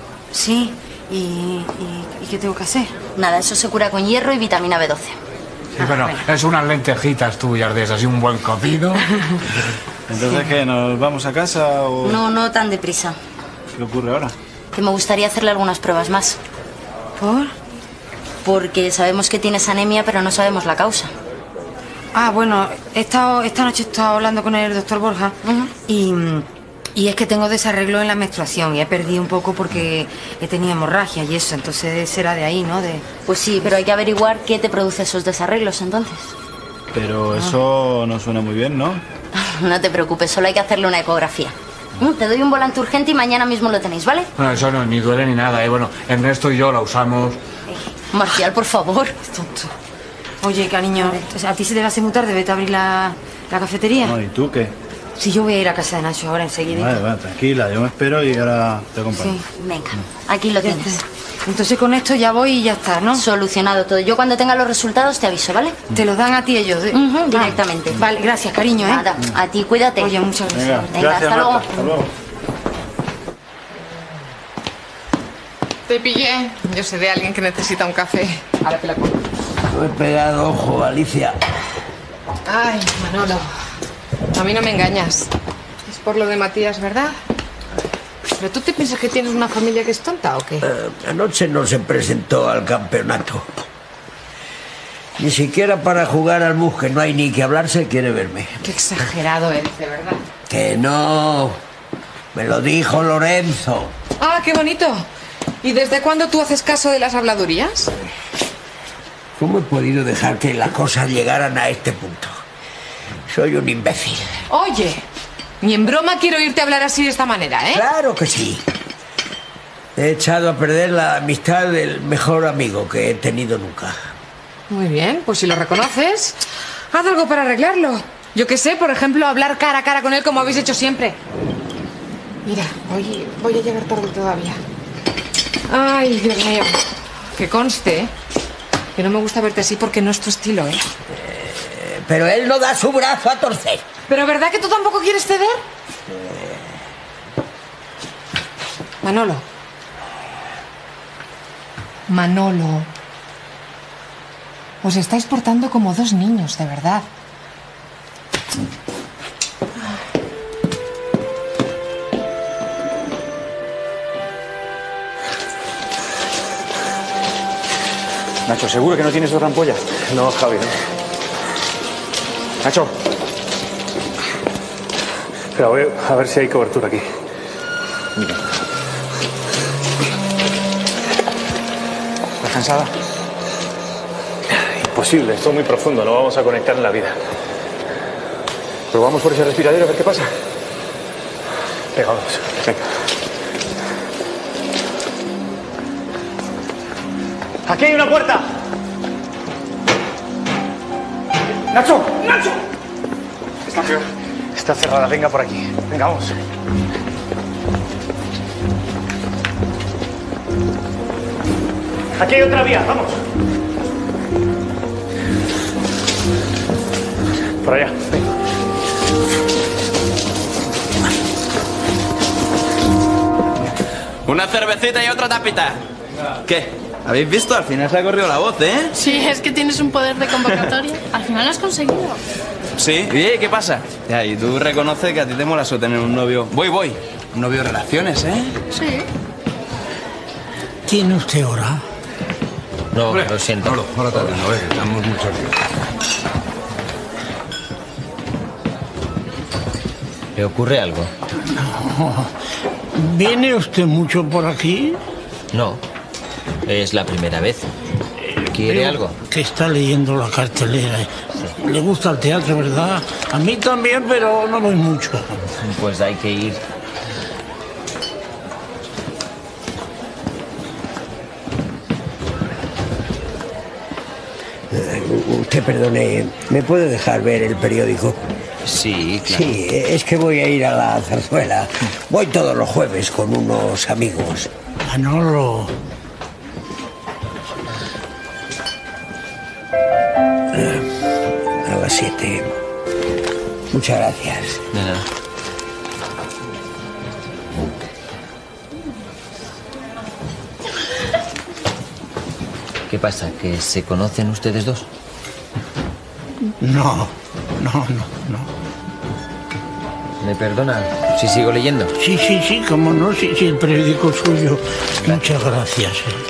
Sí. ¿Y qué tengo que hacer? Nada, eso se cura con hierro y vitamina B12. Sí, pero es unas lentejitas tuyas de esas y un buen cocido. Entonces, ¿qué? ¿Nos vamos a casa o...? No tan deprisa. ¿Qué ocurre ahora? Que me gustaría hacerle algunas pruebas más. ¿Por? Porque sabemos que tienes anemia, pero no sabemos la causa. Ah, bueno, esta noche he estado hablando con el doctor Borja y es que tengo desarreglo en la menstruación y he perdido un poco porque he tenido hemorragia y eso, entonces será de ahí, ¿no? Pues sí, pero hay que averiguar qué te produce esos desarreglos entonces. Pero eso no suena muy bien, ¿no? No te preocupes, solo hay que hacerle una ecografía. Te doy un volante urgente y mañana mismo lo tenéis, ¿vale? Bueno, eso no, ni duele ni nada, ¿eh? Bueno, Ernesto y yo la usamos. Marcial, por favor. Tonto. Oye, cariño, ¿a ti se te va a hacer muy tarde? Vete a abrir la cafetería. No, ¿y tú qué? Sí, yo voy a ir a casa de Nacho ahora enseguida. Vale, tranquila, yo me espero y ahora te acompaño. Sí, venga, aquí lo tienes. Entonces con esto ya voy y ya está, ¿no? Solucionado todo. Yo cuando tenga los resultados te aviso, ¿vale? Te los dan a ti ellos. Directamente. Vale, gracias, cariño, ¿eh? Nada, a ti, cuídate. Oye, muchas gracias. Venga, gracias, hasta luego. Marta, hasta luego. Te pillé. Yo sé de alguien que necesita un café. Ahora te la pongo. No he pegado ojo, Alicia. Ay, Manolo. A mí no me engañas. Es por lo de Matías, ¿verdad? ¿Pero tú te piensas que tienes una familia que es tonta o qué? Anoche no se presentó al campeonato. Ni siquiera para jugar al mus, que no hay ni que hablarse, quiere verme. Qué exagerado eres, de verdad. Que no. Me lo dijo Lorenzo. Ah, qué bonito. ¿Y desde cuándo tú haces caso de las habladurías? ¿Cómo he podido dejar que las cosas llegaran a este punto? Soy un imbécil. Oye, ni en broma quiero oírte hablar así de esta manera, ¿eh? Claro que sí. He echado a perder la amistad del mejor amigo que he tenido nunca. Muy bien, pues si lo reconoces, haz algo para arreglarlo. Yo qué sé, por ejemplo, hablar cara a cara con él como habéis hecho siempre. Mira, voy a llegar tarde todavía. Ay, Dios mío. Que conste que no me gusta verte así porque no es tu estilo, ¿eh? Pero él no da su brazo a torcer. ¿Pero verdad que tú tampoco quieres ceder? Manolo. Manolo. Os estáis portando como dos niños, de verdad. Nacho, ¿seguro que no tienes otra ampolla? No, Javi, no. Nacho. Espera, voy a ver si hay cobertura aquí. Mira. ¿Estás cansada? Imposible, esto es muy profundo, no vamos a conectar en la vida. Pero vamos por ese respiradero a ver qué pasa. Venga, vamos. Venga. ¡Aquí hay una puerta! ¡Nacho! ¡Nacho! Está peor. Está cerrada, venga por aquí. Venga, vamos. Aquí hay otra vía, vamos. Por allá. Venga. Una cervecita y otra tapita. ¿Qué? ¿Habéis visto? Al final se ha corrido la voz, ¿eh? Sí, es que tienes un poder de convocatoria. Al final lo has conseguido. Sí. ¿Y qué pasa? Ya, y tú reconoces que a ti te mola eso tener un novio... Voy. Un novio de relaciones, ¿eh? Sí. ¿Tiene usted hora? No, lo siento. No, ahora tarde, no, estamos mucho aquí. ¿Le ocurre algo? No. ¿Viene usted mucho por aquí? No, es la primera vez. ¿Quiere Veo algo? que está leyendo la cartelera. Le gusta el teatro, ¿verdad? A mí también, pero no voy mucho. Pues hay que ir. Usted perdone, ¿me puede dejar ver el periódico? Sí, claro. Sí, es que voy a ir a la zarzuela. Voy todos los jueves con unos amigos. Manolo. A las 7. Muchas gracias. De nada. ¿Qué pasa? ¿Que se conocen ustedes dos? No. ¿Me perdona si sigo leyendo? Sí, cómo no, sí, el periódico suyo. Muchas gracias.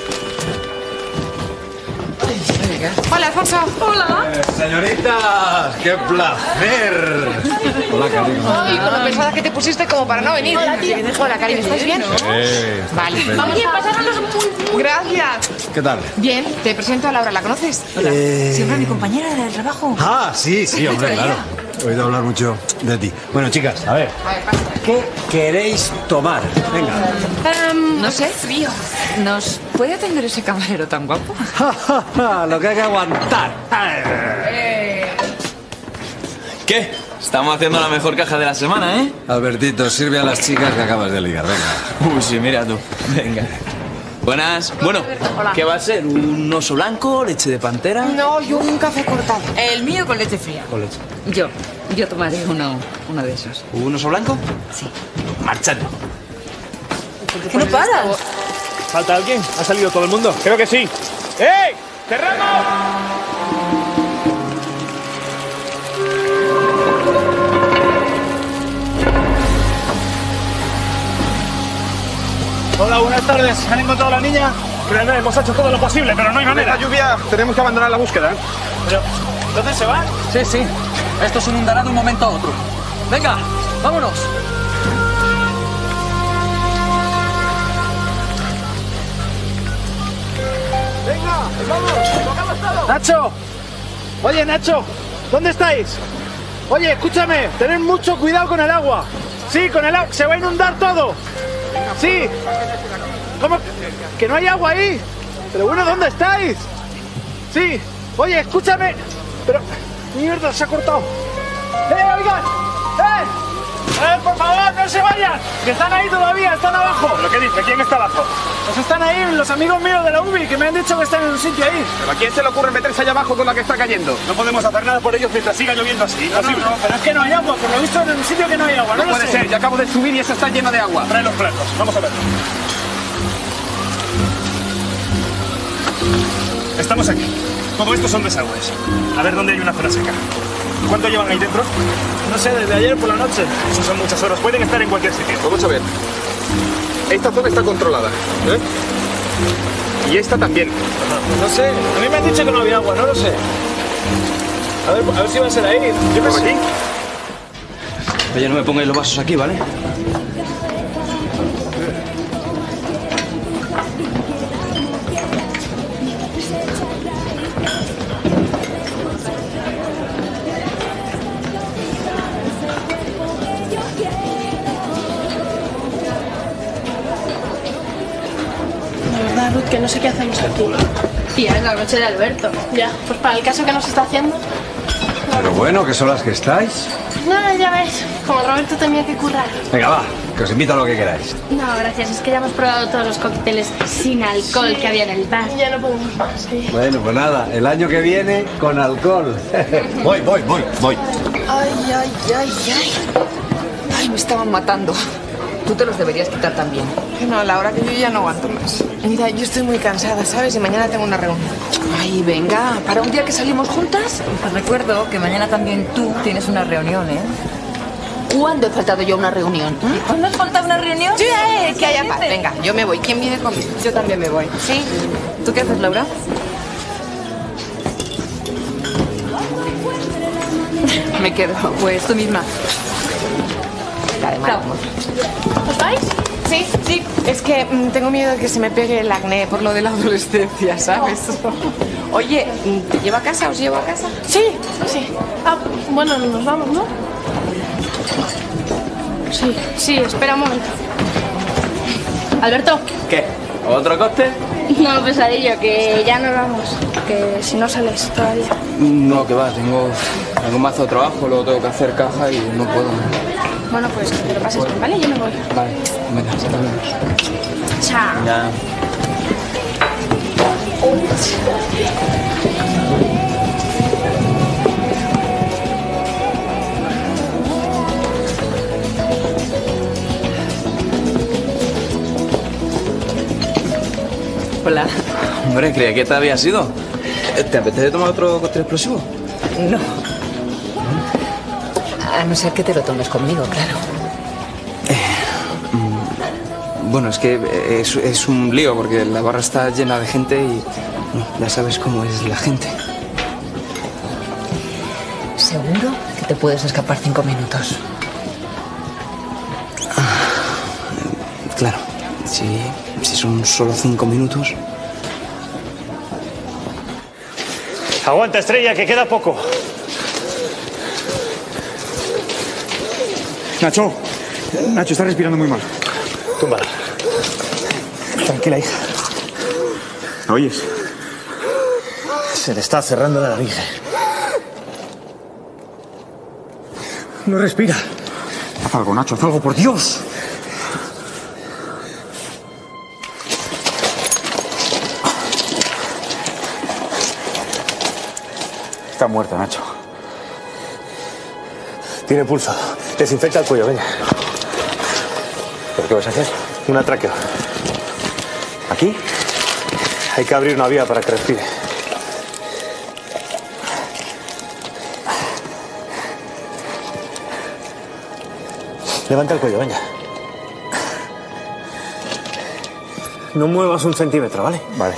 Hola, Alfonso. Hola. Señoritas, qué placer. Hola, cariño. Ay, con lo pesada que te pusiste como para no venir. Hola, cariño, ¿estáis bien? Vale. estupendo. Vamos a pasárnoslos muy... Gracias. ¿Qué tal? Bien, te presento a Laura, ¿la conoces? Hola. Siempre mi compañera de trabajo. Ah, sí, hombre, claro. He oído hablar mucho de ti. Bueno, chicas, a ver. ¿Qué queréis tomar? Venga. No sé. Frío. ¿Nos puede atender ese camarero tan guapo? Lo que hay que aguantar. ¿Qué? Estamos haciendo la mejor caja de la semana, ¿eh? Albertito, sirve a las chicas que acabas de ligar, venga. Uy, sí, mira tú. Venga. Buenas. Bueno, ¿qué va a ser? ¿Un oso blanco? ¿Leche de pantera? No, yo un café cortado. El mío con leche fría. Con leche. Yo tomaré uno de esos. ¿Un oso blanco? Sí. Marchando. ¿Por qué no paras? ¿Falta alguien? ¿Ha salido todo el mundo? Creo que sí. ¡Ey! ¡Cerramos! Hola, buenas tardes. ¿Han encontrado a la niña? Créanme, hemos hecho todo lo posible, pero no hay manera. Con esta lluvia tenemos que abandonar la búsqueda. Pero, ¿entonces se van? Sí. Esto se inundará de un momento a otro. Venga, vámonos. ¡Venga! ¡Vamos! ¡Tocamos todo! ¡Nacho! Oye, Nacho, ¿dónde estáis? Oye, escúchame, tened mucho cuidado con el agua. Sí, con el agua, se va a inundar todo. Sí. ¿Cómo? ¿Que no hay agua ahí? Pero bueno, ¿dónde estáis? Sí. Oye, escúchame. Pero, mierda, se ha cortado. Oigan! Por favor, no se vayan. Que están ahí todavía, están abajo. ¿Pero qué dice? ¿Quién está abajo? Pues están ahí los amigos míos de la UBI, que me han dicho que están en un sitio ahí. ¿Pero a quién se le ocurre meterse allá abajo con la que está cayendo? No podemos hacer nada por ellos mientras siga lloviendo así. No, pero es que no hay agua. Por lo visto en un sitio que no hay agua. No puede ser, ya acabo de subir y eso está lleno de agua. Trae los platos, vamos a verlo. Estamos aquí. Todo esto son desagües. A ver dónde hay una zona seca. ¿Cuánto llevan ahí dentro? No sé, desde ayer por la noche. Eso son muchas horas. Pueden estar en cualquier sitio. Vamos a ver. Esta zona está controlada, ¿eh? Y esta también. No sé. A mí me han dicho que no había agua, no lo sé. A ver si va a ser ahí. Yo ¿Por aquí? Oye, no me pongáis los vasos aquí, ¿vale? Ruth, que no sé qué hacemos aquí. Tía, es la noche de Alberto. Ya, pues para el caso que nos está haciendo. Pero bueno, que son las que estáis. No, ya ves, como Roberto tenía que currar. Venga, va, que os invito a lo que queráis. No, gracias, es que ya hemos probado todos los cócteles sin alcohol que había en el bar. Ya no podemos más, sí. Bueno, pues nada, el año que viene con alcohol. Voy. Ay, me estaban matando. Tú te los deberías quitar también. No, Laura, que yo ya no aguanto más. Mira, yo estoy muy cansada, ¿sabes? Y mañana tengo una reunión. Ay, venga, ¿para un día que salimos juntas? Te recuerdo que mañana también tú tienes una reunión, ¿eh? ¿Cuándo he faltado yo a una reunión? ¿Cuándo has faltado a una reunión? Sí, que haya paz. Venga, yo me voy. ¿Quién viene conmigo? Yo también me voy. ¿Sí? ¿Tú qué haces, Laura? Me quedo. Pues tú misma. Chao. ¿Os vais? Sí. Es que tengo miedo de que se me pegue el acné por lo de la adolescencia, ¿sabes? Oye, ¿te llevo a casa? ¿Os llevo a casa? Sí. Ah, bueno, nos vamos, ¿no? Sí, espera un momento. Alberto. ¿Qué? ¿Otro cóctel? No, pesadillo, que ya nos vamos. Que si no sales todavía. No, que va, tengo un mazo de trabajo, luego tengo que hacer caja y no puedo. Bueno, pues que te lo pases bien, ¿vale? Yo me voy. Vale, venga, hasta luego. Chao. Ya. Hola. Hombre, creía que te había sido. ¿Te apetece tomar otro cóctel explosivo? No, A no ser que te lo tomes conmigo, claro. Bueno, es que es un lío porque la barra está llena de gente y bueno, ya sabes cómo es la gente. Seguro que te puedes escapar 5 minutos. Claro, si son solo 5 minutos. Aguanta, Estrella, que queda poco. Nacho, está respirando muy mal. Túmbala. Tranquila, hija. ¿La oyes? Se le está cerrando la laringe. No respira. Haz algo, Nacho, haz algo, por Dios. Está muerta, Nacho. Tiene pulso. Desinfecta el cuello, venga. ¿Pero qué vas a hacer? Un atraqueo. ¿Aquí? Hay que abrir una vía para que respire. Levanta el cuello, venga. No muevas 1 centímetro, ¿vale? Vale.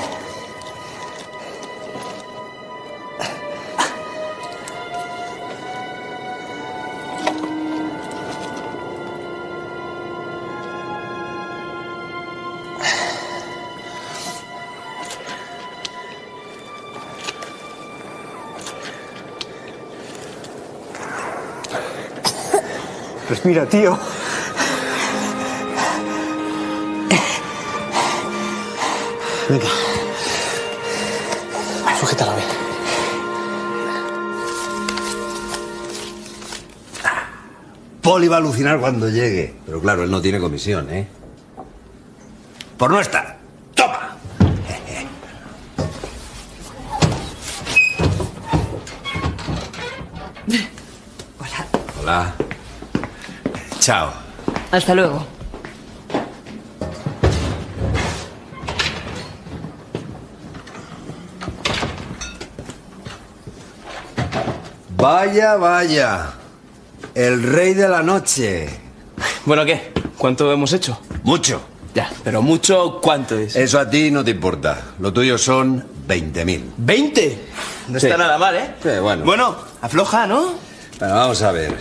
Respira, tío. Venga. Sujétala bien. Poli va a alucinar cuando llegue. Pero claro, él no tiene comisión, ¿eh? Por no estar. ¡Toma! Hola. Chao. Hasta luego. Vaya, vaya. El rey de la noche. Bueno, ¿qué? ¿Cuánto hemos hecho? Mucho. Ya, pero mucho, ¿cuánto es? Eso a ti no te importa. Lo tuyo son 20.000. ¿20? No está nada mal, ¿eh? Sí, bueno. Bueno, afloja, ¿no? Bueno, vamos a ver.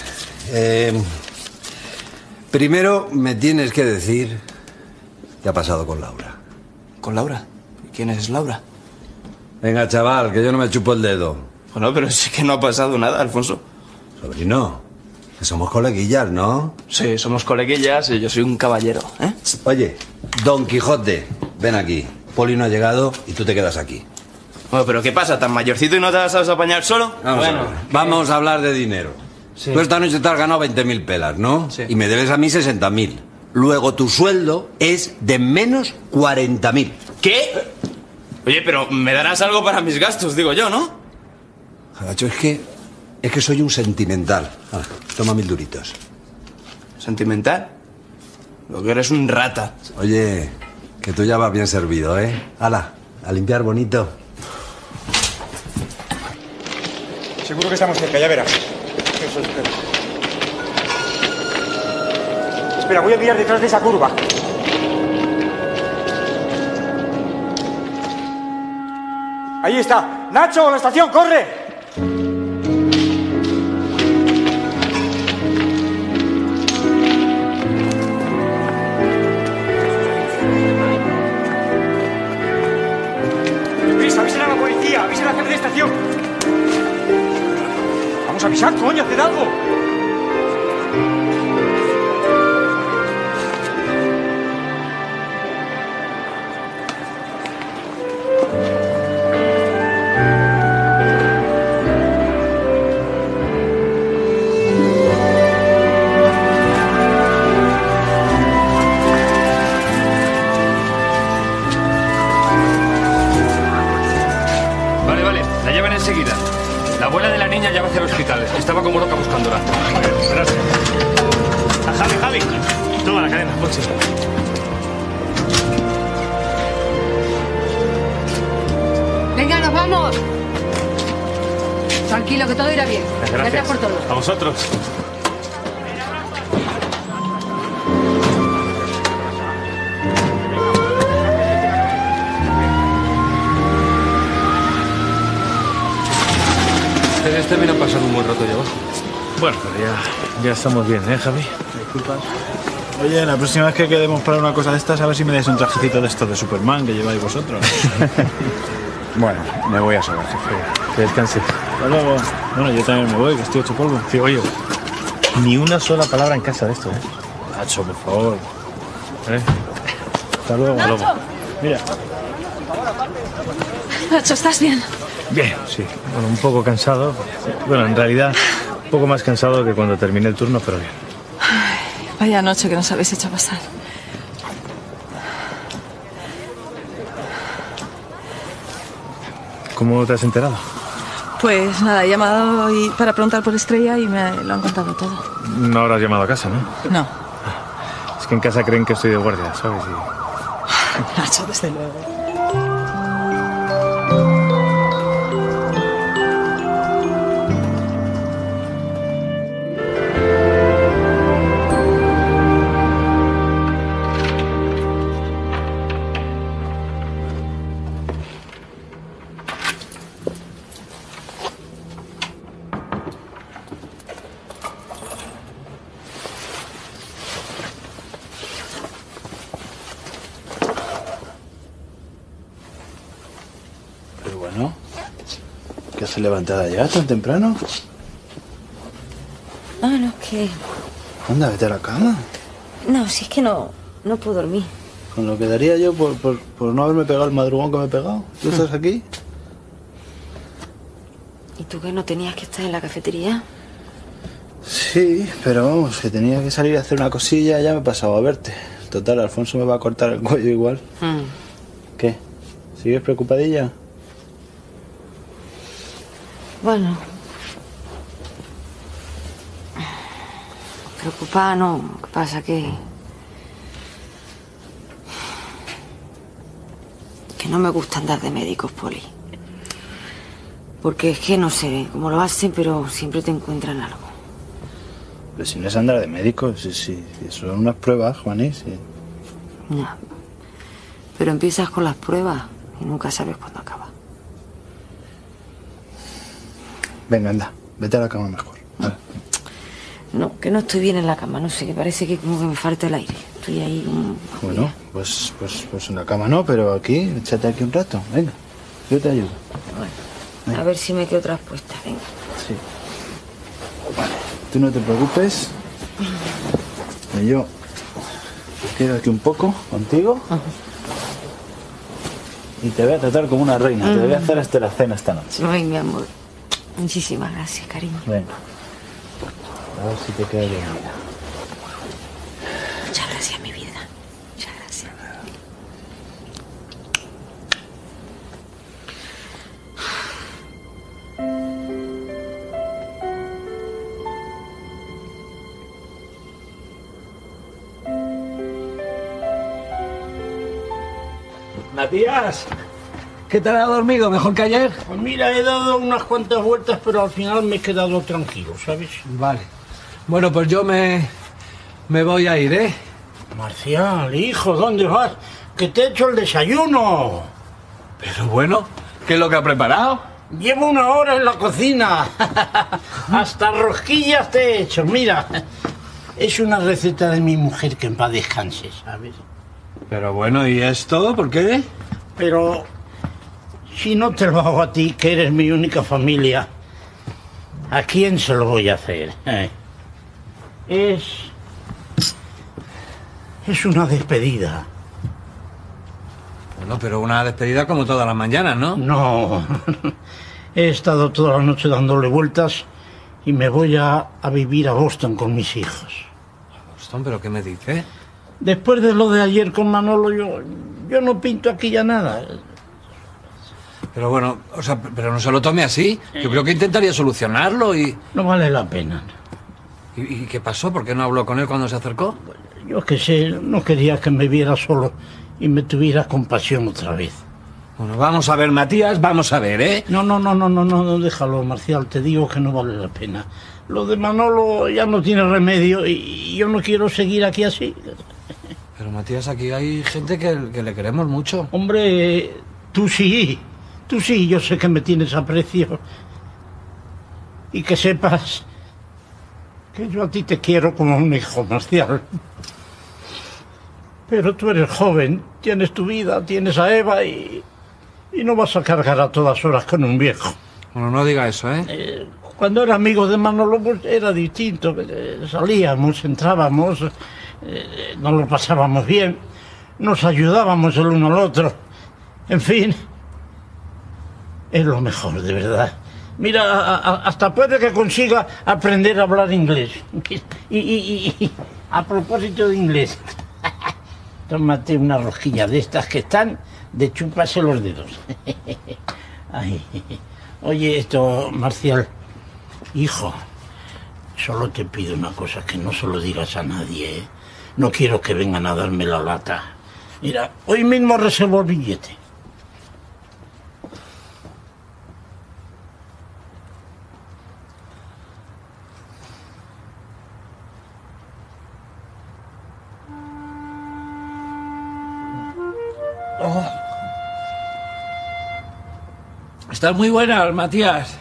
Primero me tienes que decir qué ha pasado con Laura. ¿Con Laura? ¿Quién es Laura? Venga, chaval, que yo no me chupo el dedo. Bueno, pero sí que no ha pasado nada, Alfonso. Sobrino, que somos coleguillas, ¿no? Sí, somos coleguillas y yo soy un caballero, ¿eh? Oye, Don Quijote, ven aquí. Poli no ha llegado y tú te quedas aquí. Bueno, pero ¿qué pasa? ¿Tan mayorcito y no te vas a apañar solo? Vamos a hablar de dinero. Sí. Tú esta noche te has ganado 20.000 pelas, ¿no? Sí. Y me debes a mí 60.000. Luego tu sueldo es de menos 40.000. ¿Qué? Oye, pero me darás algo para mis gastos, digo yo, ¿no? Jaracho, es que soy un sentimental. Ah, toma 1.000 duritos. ¿Sentimental? Lo que eres un rata. Oye, que tú ya vas bien servido, ¿eh? Hala, a limpiar bonito. Seguro que estamos cerca, ya verás. Eso espero. Espera, voy a mirar detrás de esa curva. Ahí está. ¡Nacho, la estación, corre! ¡Prisa, avisen a la policía! ¡Avisen al jefe de estación! ¡Vamos a avisar, coño! ¡Haced algo! Vale, la llevan enseguida. La abuela de la niña ya va hacia el hospital. Estaba como loca buscándola. Gracias. A Javi. Toma la cadena, Ponche. Venga, nos vamos. Tranquilo, que todo irá bien. Gracias por todo. A vosotros. ustedes también han pasado un buen rato allá abajo. Bueno, pero ya estamos bien, ¿eh, Javi? Disculpas. Oye, la próxima vez que quedemos para una cosa de estas, a ver si me dais un trajecito de estos de Superman que lleváis vosotros. Bueno, me voy a sobar, jefe. Que descanse. Hasta luego. Bueno, yo también me voy, que estoy hecho polvo. Sí, oye, ni una sola palabra en casa de esto, ¿eh? Nacho, por favor. Hasta luego. Nacho. Hasta luego. Mira. Nacho, ¿estás bien? Bien, sí. Bueno, un poco cansado. Bueno, en realidad, un poco más cansado que cuando terminé el turno, pero bien. Ay, vaya noche que nos habéis hecho pasar. ¿Cómo te has enterado? Pues nada, he llamado para preguntar por Estrella y me lo han contado todo. No habrás llamado a casa, ¿no? No. Es que en casa creen que estoy de guardia, ¿sabes? Y... Nacho, desde luego. Pero bueno, ¿qué haces levantada ya tan temprano? No, es que... Anda, vete a la cama. No, si es que no puedo dormir. Con lo que daría yo por no haberme pegado el madrugón que me he pegado. ¿Tú estás aquí? ¿Y tú que no tenías que estar en la cafetería? Sí, pero vamos, que tenía que salir a hacer una cosilla, ya me he pasado a verte. Total, Alfonso me va a cortar el cuello igual. ¿Qué? ¿Sigues preocupadilla? Bueno. Preocupada no. Lo que pasa que no me gusta andar de médicos, Poli. Porque es que no sé cómo lo hacen, pero siempre te encuentran algo. Pero si no es andar de médicos, sí. Son unas pruebas, Juaní, sí. Ya. Pero empiezas con las pruebas y nunca sabes cuándo acaba. Venga, anda, vete a la cama mejor. Vale. No, que no estoy bien en la cama, no sé, que parece que como que me falta el aire. Estoy ahí... Bueno, pues en la cama no, pero aquí, échate aquí un rato, venga, yo te ayudo. Bueno, a ver si me quedo traspuesta, venga. Sí. Vale, tú no te preocupes, que yo me quedo aquí un poco contigo y te voy a tratar como una reina, te voy a hacer hasta la cena esta noche. Ay, mi amor. Muchísimas gracias, cariño. Venga, a ver si te queda bien, mira. Muchas gracias, mi vida. Muchas gracias. Matías, ¿qué tal ha dormido? ¿Mejor que ayer? Pues mira, he dado unas cuantas vueltas, pero al final me he quedado tranquilo, ¿sabes? Vale. Bueno, pues yo me voy a ir, ¿eh? Marcial, hijo, ¿dónde vas? Que te he hecho el desayuno. Pero bueno, ¿qué es lo que ha preparado? Llevo 1 hora en la cocina. Hasta rosquillas te he hecho, mira. Es una receta de mi mujer, que en paz descanse, ¿sabes? Pero bueno, ¿y es todo? ¿Por qué? Pero si no te lo hago a ti, que eres mi única familia, ¿a quién se lo voy a hacer? Es una despedida. Bueno, pero una despedida como todas las mañanas, ¿no? No. He estado toda la noche dándole vueltas y me voy a vivir a Boston con mis hijos. ¿Boston? ¿Pero qué me dices? Después de lo de ayer con Manolo, yo no pinto aquí ya nada. Pero bueno, o sea, pero no se lo tome así. Yo creo que intentaría solucionarlo y... No vale la pena. ¿Y qué pasó? ¿Por qué no habló con él cuando se acercó? Yo qué sé, no quería que me viera solo y me tuviera compasión otra vez. Bueno, vamos a ver, Matías, vamos a ver, ¿eh? No, déjalo, Marcial, te digo que no vale la pena. Lo de Manolo ya no tiene remedio y yo no quiero seguir aquí así. Pero, Matías, aquí hay gente que le queremos mucho. Hombre, tú sí, yo sé que me tienes aprecio. Y que sepas que yo a ti te quiero como un hijo, Marcial. Pero tú eres joven, tienes tu vida, tienes a Eva y no vas a cargar a todas horas con un viejo. Bueno, no diga eso, ¿eh? Cuando era amigo de Manolo pues, era distinto. Salíamos, entrábamos, nos lo pasábamos bien, nos ayudábamos el uno al otro. En fin, es lo mejor, de verdad. Mira, hasta puede que consiga aprender a hablar inglés. Y a propósito de inglés, tómate una rosquilla de estas que están de chuparse los dedos. Ay. Oye, esto, Marcial, hijo, solo te pido una cosa, que no se lo digas a nadie, ¿eh? No quiero que vengan a darme la lata. Mira, hoy mismo reservo el billete. Oh. Estás muy buena, Matías.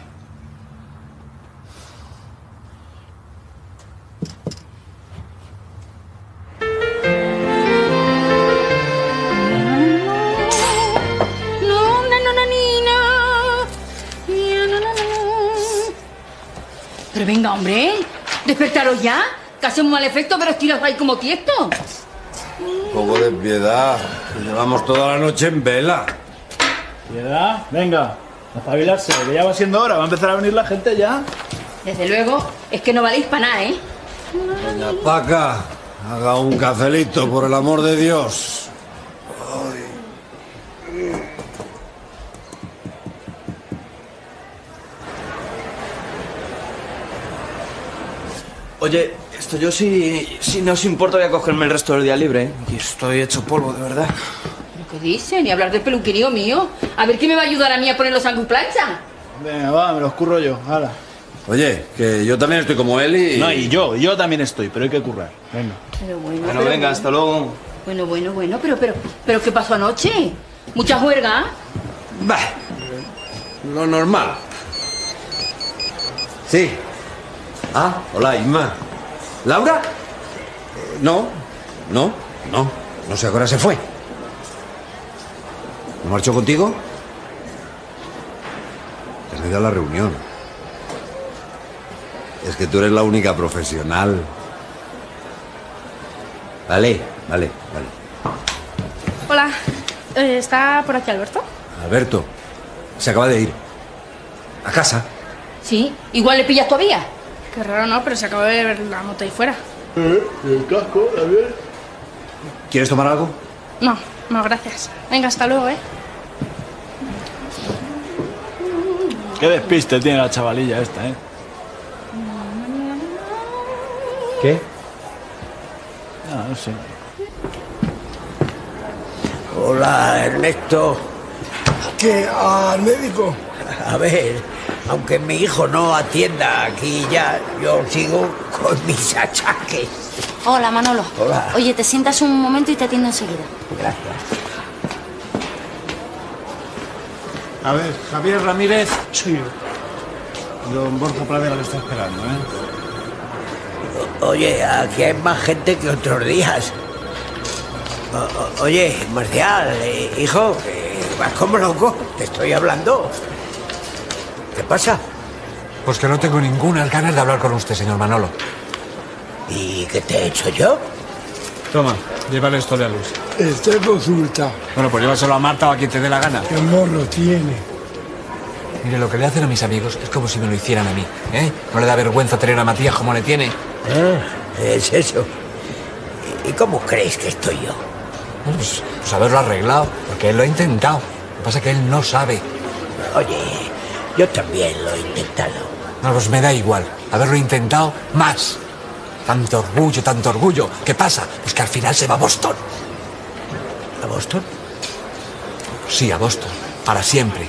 Pero venga, hombre, despertaros ya. Que hace un mal efecto, pero estiras ahí como tiesto. Un poco de piedad. Llevamos toda la noche en vela. ¿Piedad? Venga, a espabilarse, que ya va siendo hora. Va a empezar a venir la gente ya. Desde luego, es que no valéis para nada, ¿eh? Doña Paca, haga un cafelito, por el amor de Dios. Oye, esto yo si no os importa voy a cogerme el resto del día libre, ¿eh? Y estoy hecho polvo, de verdad. ¿Pero qué dice? Ni hablar del peluquerío mío. A ver quién me va a ayudar a mí a poner los ángulos plancha. Venga, va, me los curro yo. Hala. Oye, que yo también estoy como él y... No, y yo también estoy, pero hay que currar. Venga. Pero bueno, Bueno, venga, hasta luego. Bueno, pero ¿qué pasó anoche? ¿Mucha juerga? Bah, lo normal. Sí. Ah, hola, Isma. ¿Laura? No sé a qué hora se fue. ¿No marchó contigo? Te has ido a la reunión. Es que tú eres la única profesional. Vale. Hola, ¿está por aquí Alberto? Alberto, se acaba de ir. ¿A casa? Sí, igual le pillas todavía. Qué raro, ¿no? Pero se acaba de ver la moto ahí fuera. El casco, a ver. ¿Quieres tomar algo? No, gracias. Venga, hasta luego, ¿eh? Qué despiste tiene la chavalilla esta, ¿eh? ¿Qué? No sé. Hola, Ernesto. ¿Qué? ¿Al médico? A ver, aunque mi hijo no atienda aquí ya, yo sigo con mis achaques. Hola, Manolo. Hola. Oye, te sientas un momento y te atiendo enseguida. Gracias. A ver, Javier Ramírez. Soy yo. Don Borja Pradera lo está esperando, ¿eh? Oye, aquí hay más gente que otros días. Oye, Marcial, hijo, vas como loco, te estoy hablando. ¿Qué pasa? Pues que no tengo ninguna ganas de hablar con usted, señor Manolo. ¿Y qué te he hecho yo? Toma, llévale esto a Luz. Está en consulta. Bueno, pues llévaselo a Marta o a quien te dé la gana. ¿Qué morro tiene? Mire, lo que le hacen a mis amigos es como si me lo hicieran a mí, ¿eh? ¿No le da vergüenza tener a Matías como le tiene? Es eso. ¿Y cómo crees que estoy yo? Bueno, pues haberlo arreglado, porque él lo ha intentado. Lo que pasa es que él no sabe. Oye, yo también lo he intentado. No, pues me da igual. Haberlo intentado más. Tanto orgullo. ¿Qué pasa? Pues que al final se va a Boston. ¿A Boston? Sí, a Boston. Para siempre.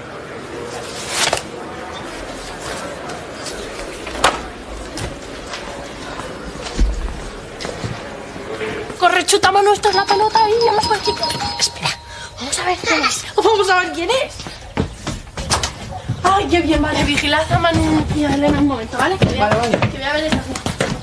Corre, chuta, Manu, esto es la pelota ahí, vamos a ver quién es. Espera, vamos a ver quién es. Vamos a ver quién es. Ay, qué bien, vale. Vigilad a Manu y a Elena un momento, ¿vale? Que voy a ver esa foto.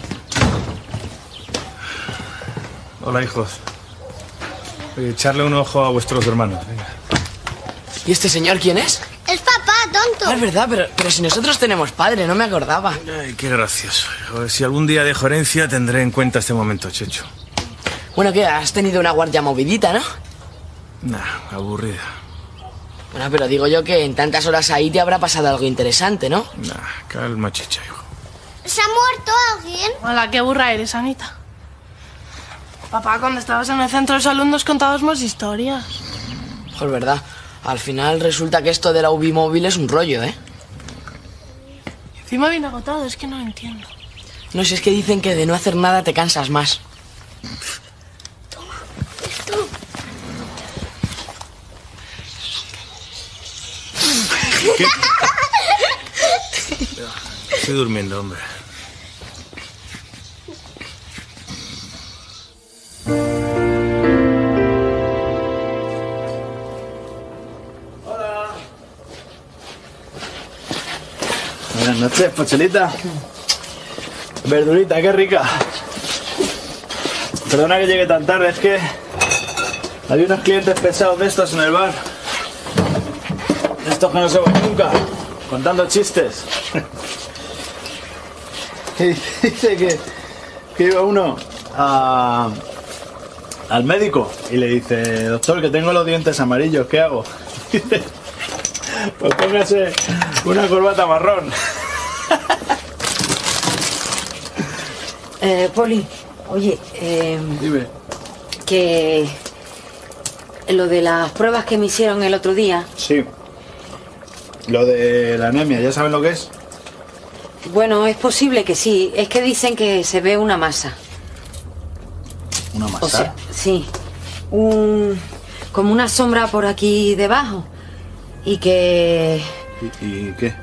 Hola, hijos. Oye, echarle un ojo a vuestros hermanos. Venga. ¿Y este señor quién es? Es papá, tonto. Ah, es verdad, pero si nosotros tenemos padre, no me acordaba. Ay, qué gracioso. Joder, si algún día dejo herencia, tendré en cuenta este momento, Checho. Bueno, ¿qué? Has tenido una guardia movidita, ¿no? Nah, aburrida. Bueno, pero digo yo que en tantas horas ahí te habrá pasado algo interesante, ¿no? Nah, calma, chicha, hijo. ¿Se ha muerto alguien? Hola, qué burra eres, Anita. Papá, cuando estabas en el centro de salud nos contabas más historias. Pues verdad. Al final resulta que esto de la UBI móvil es un rollo, ¿eh? Encima bien agotado, es que no lo entiendo. No sé, es que dicen que de no hacer nada te cansas más. ¿Qué? Estoy durmiendo, hombre. Buenas noches, Pochelita. Verdurita, qué rica. Perdona que llegue tan tarde, es que había unos clientes pesados de estos en el bar. Estos que no se van nunca, contando chistes. Y dice que iba uno al médico y le dice: doctor, que tengo los dientes amarillos, ¿qué hago? Dice: pues póngase una corbata marrón. Poli, oye, Dime. que lo de las pruebas que me hicieron el otro día, Sí. Lo de la anemia, ¿ya saben lo que es? bueno, es posible que sí. Es que dicen que se ve una masa. ¿Una masa? O sea, sí. Como una sombra por aquí debajo. Y que... ¿Y qué?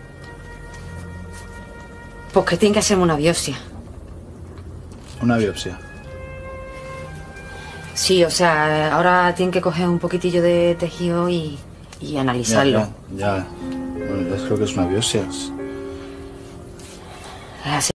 Pues que tienen que hacerme una biopsia. Una biopsia. Sí, o sea, ahora tienen que coger un poquitillo de tejido y analizarlo. Ya. Bueno, yo creo que es una biopsia. Es así.